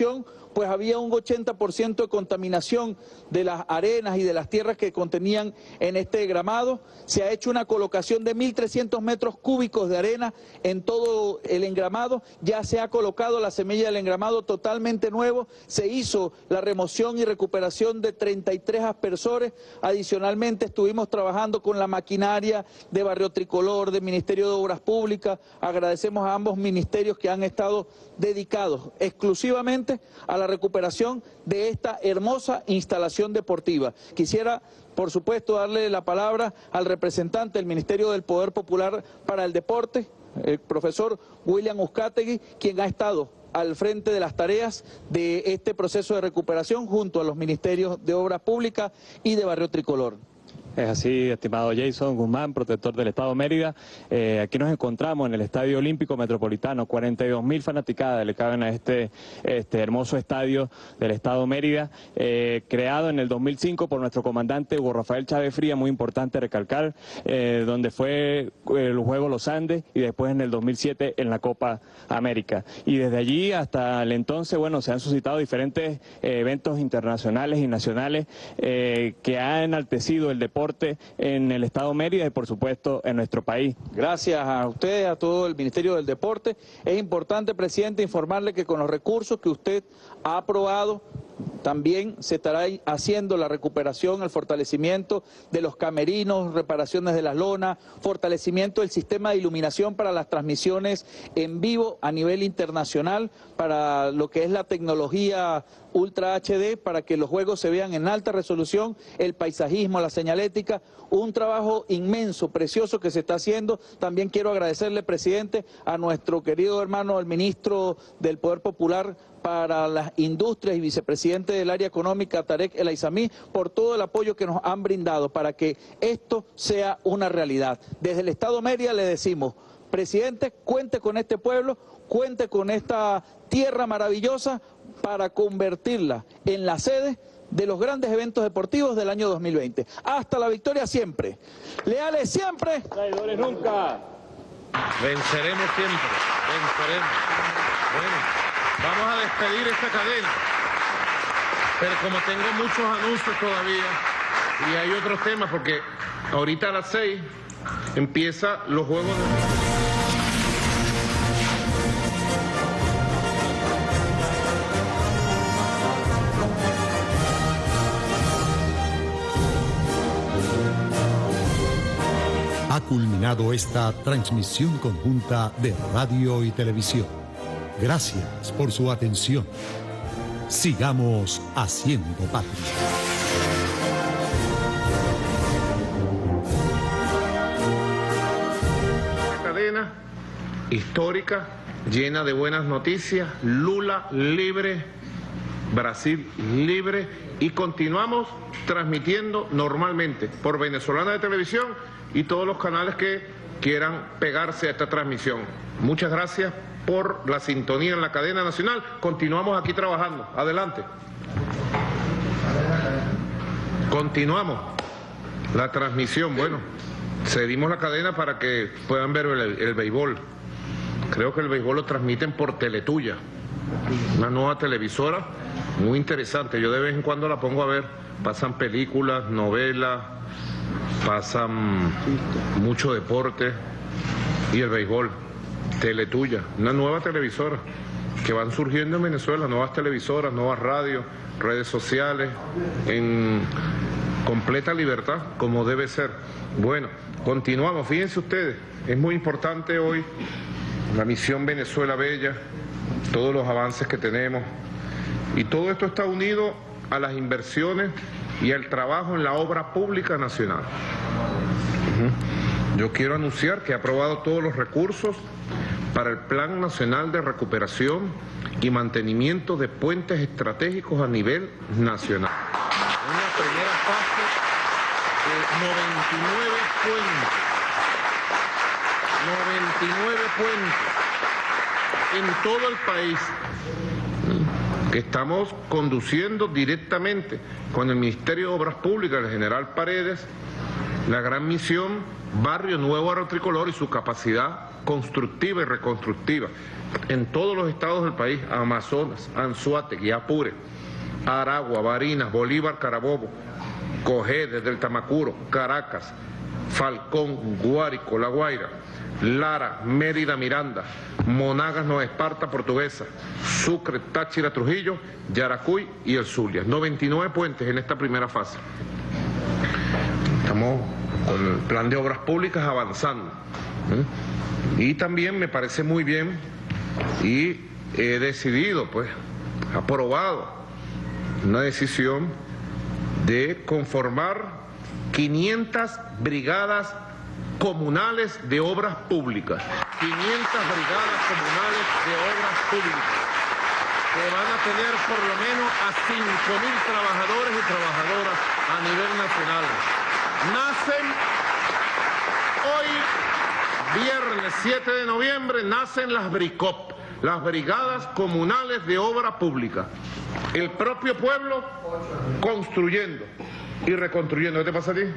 pues había un ochenta por ciento de contaminación de las arenas y de las tierras que contenían en este engramado. Se ha hecho una colocación de mil trescientos metros cúbicos de arena en todo el engramado, ya se ha colocado la semilla del engramado totalmente nuevo, se hizo la remoción y recuperación de treinta y tres aspersores, adicionalmente estuvimos trabajando con la maquinaria de Barrio Tricolor, del Ministerio de Obras Públicas. Agradecemos a ambos ministerios que han estado dedicados exclusivamente a la recuperación de esta hermosa instalación deportiva. Quisiera, por supuesto, darle la palabra al representante del Ministerio del Poder Popular para el Deporte, el profesor William Uzcategui, quien ha estado al frente de las tareas de este proceso de recuperación junto a los Ministerios de Obras Públicas y de Barrio Tricolor. Es así, estimado Jason Guzmán, protector del Estado Mérida. Eh, aquí nos encontramos en el Estadio Olímpico Metropolitano. cuarenta y dos mil fanaticadas le caben a este, este hermoso estadio del Estado Mérida, eh, creado en el dos mil cinco por nuestro comandante Hugo Rafael Chávez Fría, muy importante recalcar, eh, donde fue el Juego Los Andes y después en el dos mil siete en la Copa América. Y desde allí hasta el entonces, bueno, se han suscitado diferentes eh, eventos internacionales y nacionales eh, que han enaltecido el deporte en el Estado Mérida y por supuesto en nuestro país. Gracias a ustedes, a todo el Ministerio del Deporte. Es importante, presidente, informarle que con los recursos que usted ha aprobado también se estará haciendo la recuperación, el fortalecimiento de los camerinos, reparaciones de las lonas, fortalecimiento del sistema de iluminación para las transmisiones en vivo a nivel internacional, para lo que es la tecnología Ultra H D, para que los juegos se vean en alta resolución, el paisajismo, la señalética, un trabajo inmenso, precioso que se está haciendo. También quiero agradecerle, presidente, a nuestro querido hermano, el ministro del Poder Popular para las Industrias y vicepresidente del área económica, Tarek El Aizamí, por todo el apoyo que nos han brindado para que esto sea una realidad. Desde el Estado Mérida le decimos, presidente, cuente con este pueblo, cuente con esta tierra maravillosa para convertirla en la sede de los grandes eventos deportivos del año dos mil veinte. Hasta la victoria siempre. Leales siempre. Traidores nunca. Venceremos siempre. Venceremos. Bueno, vamos a despedir esta cadena. Pero como tengo muchos anuncios todavía y hay otros temas, porque ahorita a las seis empieza los Juegos de... Ha culminado esta transmisión conjunta de radio y televisión. Gracias por su atención. Sigamos haciendo patria. Una cadena histórica, llena de buenas noticias. Lula libre, Brasil libre, y continuamos transmitiendo normalmente por Venezolana de Televisión y todos los canales que quieran pegarse a esta transmisión. Muchas gracias por la sintonía en la cadena nacional. Continuamos aquí trabajando. Adelante. Continuamos la transmisión. Bueno, cedimos la cadena para que puedan ver el, el béisbol. Creo que el béisbol lo transmiten por Teletuya, una nueva televisora muy interesante. Yo de vez en cuando la pongo a ver. Pasan películas, novelas, pasan mucho deporte y el béisbol. Teletuya, una nueva televisora que van surgiendo en Venezuela, nuevas televisoras, nuevas radios, redes sociales, en completa libertad, como debe ser. Bueno, continuamos. Fíjense ustedes, es muy importante hoy la misión Venezuela Bella, todos los avances que tenemos, y todo esto está unido a las inversiones y al trabajo en la obra pública nacional. Uh-huh. Yo quiero anunciar que he aprobado todos los recursos para el Plan Nacional de Recuperación y Mantenimiento de Puentes Estratégicos a nivel nacional. Una primera fase de noventa y nueve puentes. noventa y nueve puentes en todo el país, que estamos conduciendo directamente con el Ministerio de Obras Públicas, el general Paredes, la gran misión Barrio Nuevo Barrio Tricolor y su capacidad constructiva y reconstructiva en todos los estados del país: Amazonas, Anzoátegui, Apure, Aragua, Barinas, Bolívar, Carabobo, Cogé, desde el Tamacuro, Caracas, Falcón, Guárico, La Guaira, Lara, Mérida, Miranda, Monagas, Nueva Esparta, Portuguesa, Sucre, Táchira, Trujillo, Yaracuy y el Zulia. noventa y nueve puentes en esta primera fase. Estamos con el plan de obras públicas avanzando. ¿Mm? Y también me parece muy bien y he decidido, pues, aprobado una decisión de conformar quinientas brigadas comunales de obras públicas. quinientas brigadas comunales de obras públicas que van a tener por lo menos a cinco mil trabajadores y trabajadoras a nivel nacional. Nacen hoy, viernes siete de noviembre, nacen las BRICOP, las Brigadas Comunales de Obra Pública. El propio pueblo construyendo y reconstruyendo. ¿Qué te pasa a ti?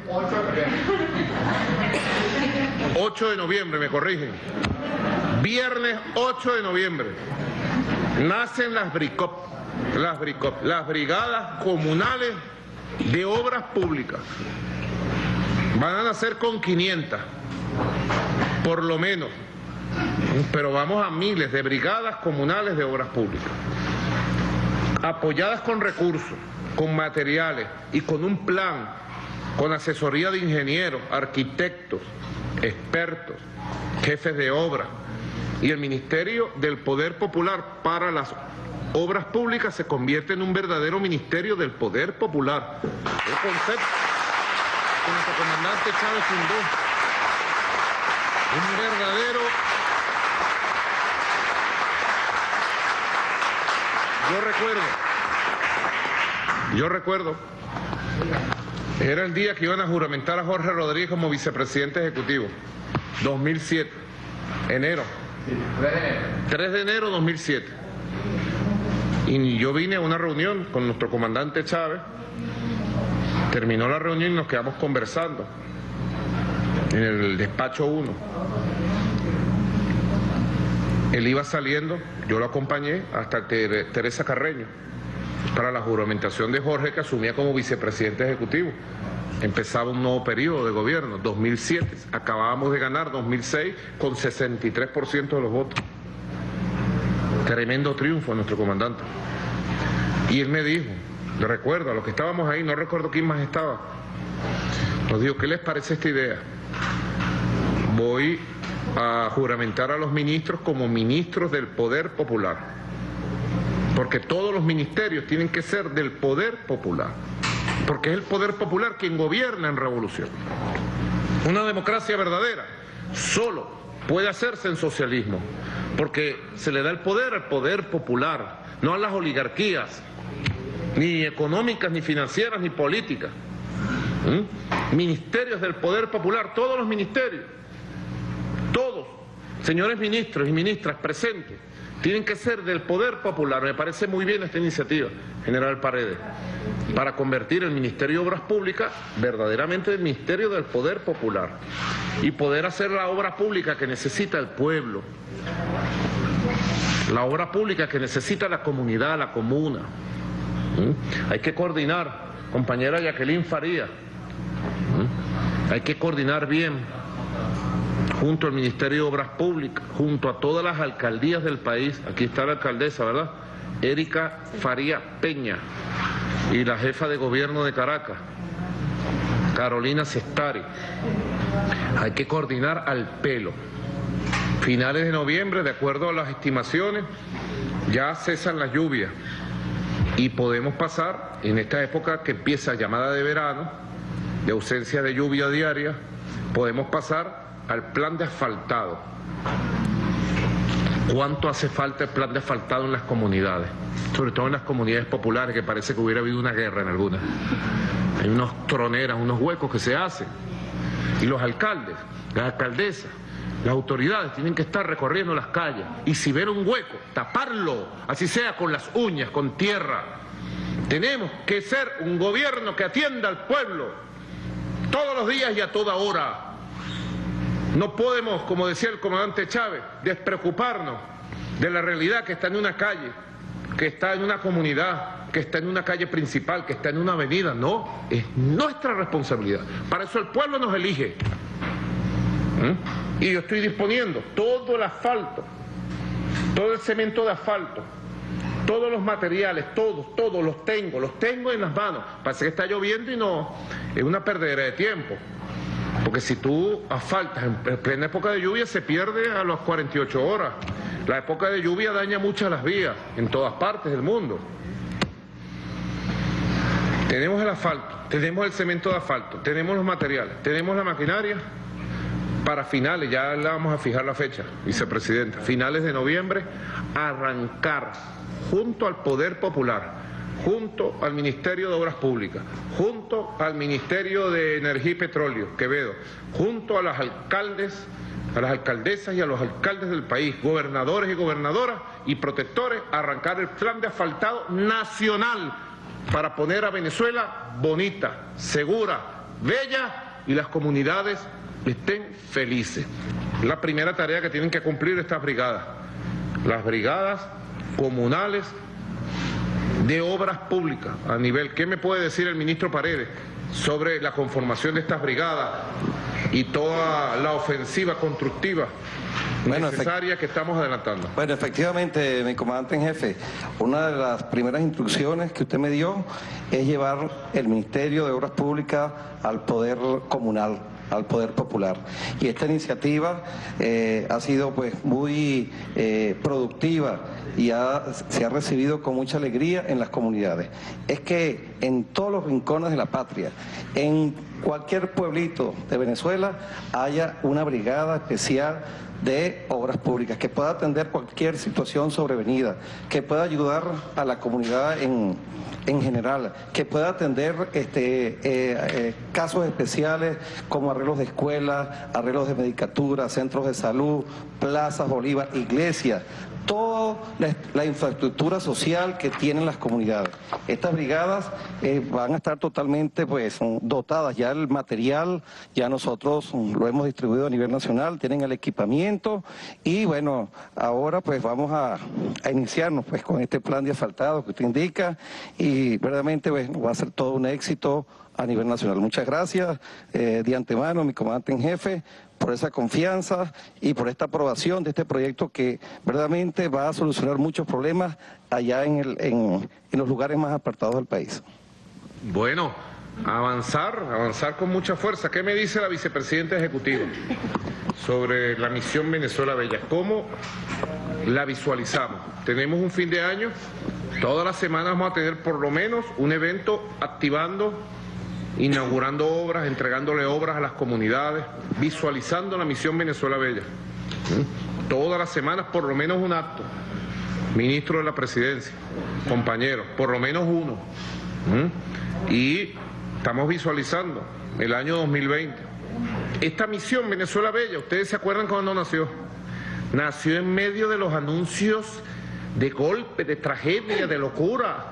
ocho de noviembre, me corrigen. Viernes ocho de noviembre. Nacen las BRICOP, las BRICOP, las Brigadas Comunales de Obras Públicas. Van a nacer con quinientas, por lo menos. Pero vamos a miles de brigadas comunales de obras públicas, apoyadas con recursos, con materiales y con un plan, con asesoría de ingenieros, arquitectos, expertos, jefes de obra. Y el Ministerio del Poder Popular para las Obras Públicas se convierte en un verdadero Ministerio del Poder Popular. El concepto que nuestro comandante Chávez fundó, un verdadero... Yo recuerdo, yo recuerdo, era el día que iban a juramentar a Jorge Rodríguez como vicepresidente ejecutivo, dos mil siete, enero, tres de enero de dos mil siete. Y yo vine a una reunión con nuestro comandante Chávez, terminó la reunión y nos quedamos conversando en el despacho uno. Él iba saliendo, yo lo acompañé hasta Teresa Carreño para la juramentación de Jorge, que asumía como vicepresidente ejecutivo. Empezaba un nuevo periodo de gobierno, dos mil siete, acabábamos de ganar dos mil seis con sesenta y tres por ciento de los votos. Tremendo triunfo a nuestro comandante. Y él me dijo, le recuerdo, a los que estábamos ahí, no recuerdo quién más estaba, nos dijo: ¿qué les parece esta idea? Voy a juramentar a los ministros como ministros del Poder Popular, porque todos los ministerios tienen que ser del Poder Popular, porque es el Poder Popular quien gobierna en revolución. Una democracia verdadera solo puede hacerse en socialismo, porque se le da el poder al Poder Popular, no a las oligarquías, ni económicas, ni financieras, ni políticas. ¿Mm? Ministerios del Poder Popular, todos los ministerios, todos, señores ministros y ministras presentes, tienen que ser del Poder Popular. Me parece muy bien esta iniciativa, General Paredes, para convertir el Ministerio de Obras Públicas verdaderamente en el Ministerio del Poder Popular y poder hacer la obra pública que necesita el pueblo, la obra pública que necesita la comunidad, la comuna. ¿Mm? Hay que coordinar, compañera Jacqueline Faría, ¿Mm? hay que coordinar bien junto al Ministerio de Obras Públicas, junto a todas las alcaldías del país. Aquí está la alcaldesa, ¿verdad? Erika Faría Peña, y la jefa de gobierno de Caracas, Carolina Cestari. Hay que coordinar al pelo. Finales de noviembre, de acuerdo a las estimaciones, ya cesan las lluvias y podemos pasar, en esta época que empieza llamada de verano, de ausencia de lluvia diaria, podemos pasar al plan de asfaltado. ¿Cuánto hace falta el plan de asfaltado en las comunidades? Sobre todo en las comunidades populares, que parece que hubiera habido una guerra en algunas. Hay unas troneras, unos huecos que se hacen. Y los alcaldes, las alcaldesas, las autoridades tienen que estar recorriendo las calles. Y si ven un hueco, taparlo, así sea con las uñas, con tierra. Tenemos que ser un gobierno que atienda al pueblo todos los días y a toda hora. No podemos, como decía el comandante Chávez, despreocuparnos de la realidad que está en una calle, que está en una comunidad, que está en una calle principal, que está en una avenida. No, es nuestra responsabilidad. Para eso el pueblo nos elige. ¿Mm? Y yo estoy disponiendo todo el asfalto, todo el cemento de asfalto, todos los materiales, todos, todos los tengo, los tengo en las manos. Parece que está lloviendo y no, es una perdedera de tiempo. Porque si tú asfaltas en plena época de lluvia, se pierde a las cuarenta y ocho horas. La época de lluvia daña muchas las vías, en todas partes del mundo. Tenemos el asfalto, tenemos el cemento de asfalto, tenemos los materiales, tenemos la maquinaria. Para finales, ya le vamos a fijar la fecha, vicepresidenta, finales de noviembre, arrancar junto al Poder Popular, junto al Ministerio de Obras Públicas, junto al Ministerio de Energía y Petróleo, Quevedo, junto a los alcaldes, a las alcaldesas y a los alcaldes del país, gobernadores y gobernadoras y protectores, arrancar el plan de asfaltado nacional para poner a Venezuela bonita, segura, bella y las comunidades estén felices. La primera tarea que tienen que cumplir estas brigadas, las brigadas comunales de obras públicas a nivel. ¿Qué me puede decir el ministro Paredes sobre la conformación de estas brigadas y toda la ofensiva constructiva bueno, necesaria que estamos adelantando? Bueno, efectivamente, mi comandante en jefe, una de las primeras instrucciones que usted me dio es llevar el Ministerio de Obras Públicas al Poder Comunal, al Poder Popular. Y esta iniciativa eh, ha sido pues muy eh, productiva y ha, se ha recibido con mucha alegría en las comunidades. Es que en todos los rincones de la patria, en cualquier pueblito de Venezuela, haya una brigada especial de obras públicas que pueda atender cualquier situación sobrevenida, que pueda ayudar a la comunidad en, en general, que pueda atender este, eh, eh, casos especiales como arreglos de escuelas, arreglos de medicatura, centros de salud, plazas Bolívar, iglesias, toda la, la infraestructura social que tienen las comunidades. Estas brigadas eh, van a estar totalmente pues dotadas, ya el material, ya nosotros lo hemos distribuido a nivel nacional, tienen el equipamiento y bueno, ahora pues vamos a, a iniciarnos pues con este plan de asfaltado que usted indica y verdaderamente pues, va a ser todo un éxito a nivel nacional. Muchas gracias eh, de antemano, mi comandante en jefe, por esa confianza y por esta aprobación de este proyecto que verdaderamente va a solucionar muchos problemas allá en, el, en, en los lugares más apartados del país. Bueno, avanzar, avanzar con mucha fuerza. ¿Qué me dice la vicepresidenta ejecutiva sobre la misión Venezuela Bella? ¿Cómo la visualizamos? Tenemos un fin de año, todas las semanas vamos a tener por lo menos un evento activando, inaugurando obras, entregándole obras a las comunidades, visualizando la misión Venezuela Bella. ¿Mm? Todas las semanas por lo menos un acto. Ministro de la Presidencia, compañeros, por lo menos uno. ¿Mm? Y estamos visualizando el año dos mil veinte. Esta misión Venezuela Bella, ¿ustedes se acuerdan cuándo nació? Nació en medio de los anuncios de golpe, de tragedia, de locura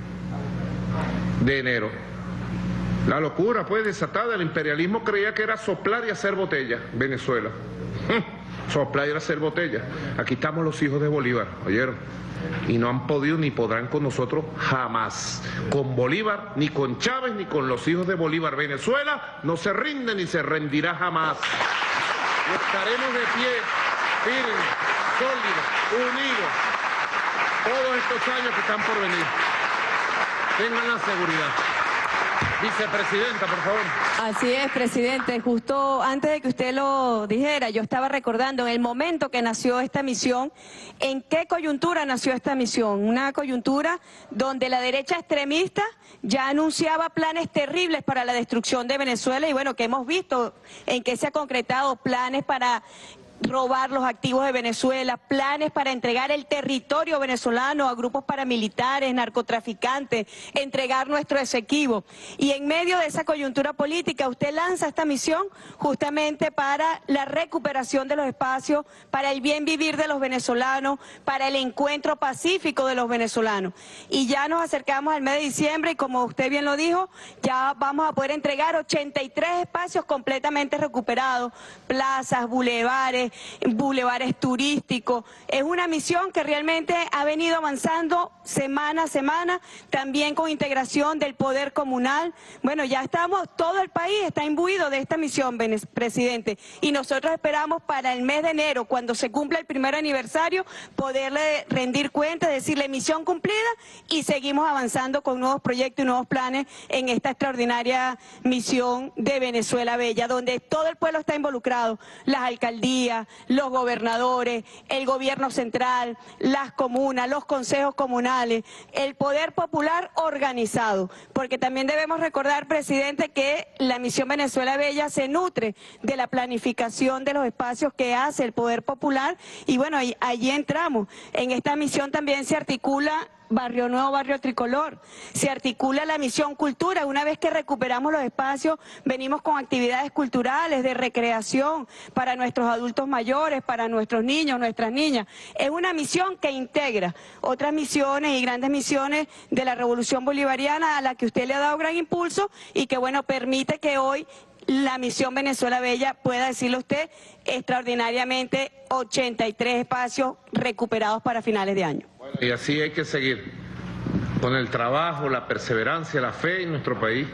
de enero. La locura pues desatada, el imperialismo creía que era soplar y hacer botella, Venezuela. Soplar y hacer botella. Aquí estamos los hijos de Bolívar, ¿oyeron? Y no han podido ni podrán con nosotros jamás. Con Bolívar, ni con Chávez, ni con los hijos de Bolívar. Venezuela no se rinde ni se rendirá jamás. Y estaremos de pie, firmes, sólidos, unidos, todos estos años que están por venir. Tengan la seguridad. Vicepresidenta, por favor. Así es, presidente. Justo antes de que usted lo dijera, yo estaba recordando en el momento que nació esta misión, en qué coyuntura nació esta misión. Una coyuntura donde la derecha extremista ya anunciaba planes terribles para la destrucción de Venezuela y bueno, que hemos visto en qué se han concretado planes para robar los activos de Venezuela, planes para entregar el territorio venezolano a grupos paramilitares, narcotraficantes, entregar nuestro Esequibo. Y en medio de esa coyuntura política, usted lanza esta misión justamente para la recuperación de los espacios, para el bien vivir de los venezolanos, para el encuentro pacífico de los venezolanos. Y ya nos acercamos al mes de diciembre y, como usted bien lo dijo, ya vamos a poder entregar ochenta y tres espacios completamente recuperados, plazas, bulevares, bulevares turísticos. Es una misión que realmente ha venido avanzando semana a semana, también con integración del poder comunal. Bueno, ya estamos, todo el país está imbuido de esta misión, presidente, y nosotros esperamos para el mes de enero, cuando se cumpla el primer aniversario, poderle rendir cuenta, decirle misión cumplida, y seguimos avanzando con nuevos proyectos y nuevos planes en esta extraordinaria misión de Venezuela Bella, donde todo el pueblo está involucrado, las alcaldías, los gobernadores, el gobierno central, las comunas, los consejos comunales, el poder popular organizado, porque también debemos recordar, presidente, que la misión Venezuela Bella se nutre de la planificación de los espacios que hace el poder popular, y bueno, ahí, allí entramos. En esta misión también se articula Barrio Nuevo, Barrio Tricolor, se articula la misión Cultura. Una vez que recuperamos los espacios, venimos con actividades culturales, de recreación para nuestros adultos mayores, para nuestros niños, nuestras niñas. Es una misión que integra otras misiones y grandes misiones de la Revolución Bolivariana, a la que usted le ha dado gran impulso y que, bueno, permite que hoy la misión Venezuela Bella pueda, decirle usted, extraordinariamente ochenta y tres espacios recuperados para finales de año. Y así hay que seguir, con el trabajo, la perseverancia, la fe en nuestro país.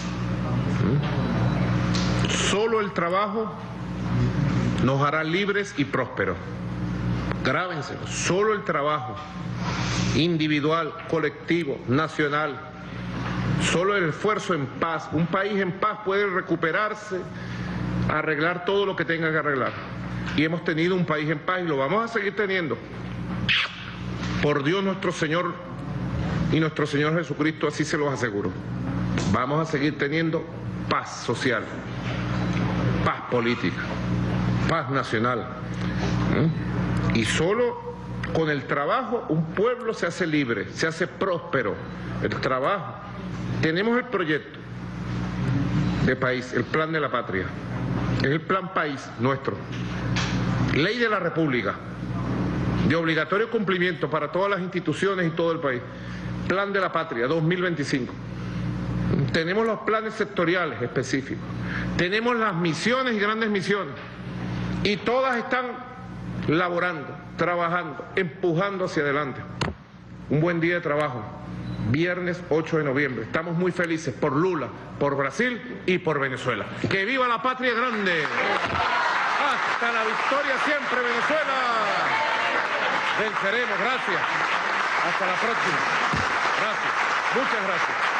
Solo el trabajo nos hará libres y prósperos. Grábenselo, solo el trabajo, individual, colectivo, nacional, solo el esfuerzo en paz. Un país en paz puede recuperarse, arreglar todo lo que tenga que arreglar. Y hemos tenido un país en paz y lo vamos a seguir teniendo. Por Dios nuestro Señor y nuestro Señor Jesucristo, así se los aseguro. Vamos a seguir teniendo paz social, paz política, paz nacional. ¿Mm? Y solo con el trabajo un pueblo se hace libre, se hace próspero. El trabajo. Tenemos el proyecto de país, el plan de la patria. Es el plan país nuestro. Ley de la República, de obligatorio cumplimiento para todas las instituciones y todo el país. Plan de la patria dos mil veinticinco. Tenemos los planes sectoriales específicos. Tenemos las misiones y grandes misiones. Y todas están laborando, trabajando, empujando hacia adelante. Un buen día de trabajo. Viernes ocho de noviembre. Estamos muy felices por Lula, por Brasil y por Venezuela. ¡Que viva la patria grande! ¡Hasta la victoria siempre, Venezuela! Venceremos. Gracias. Hasta la próxima. Gracias. Muchas gracias.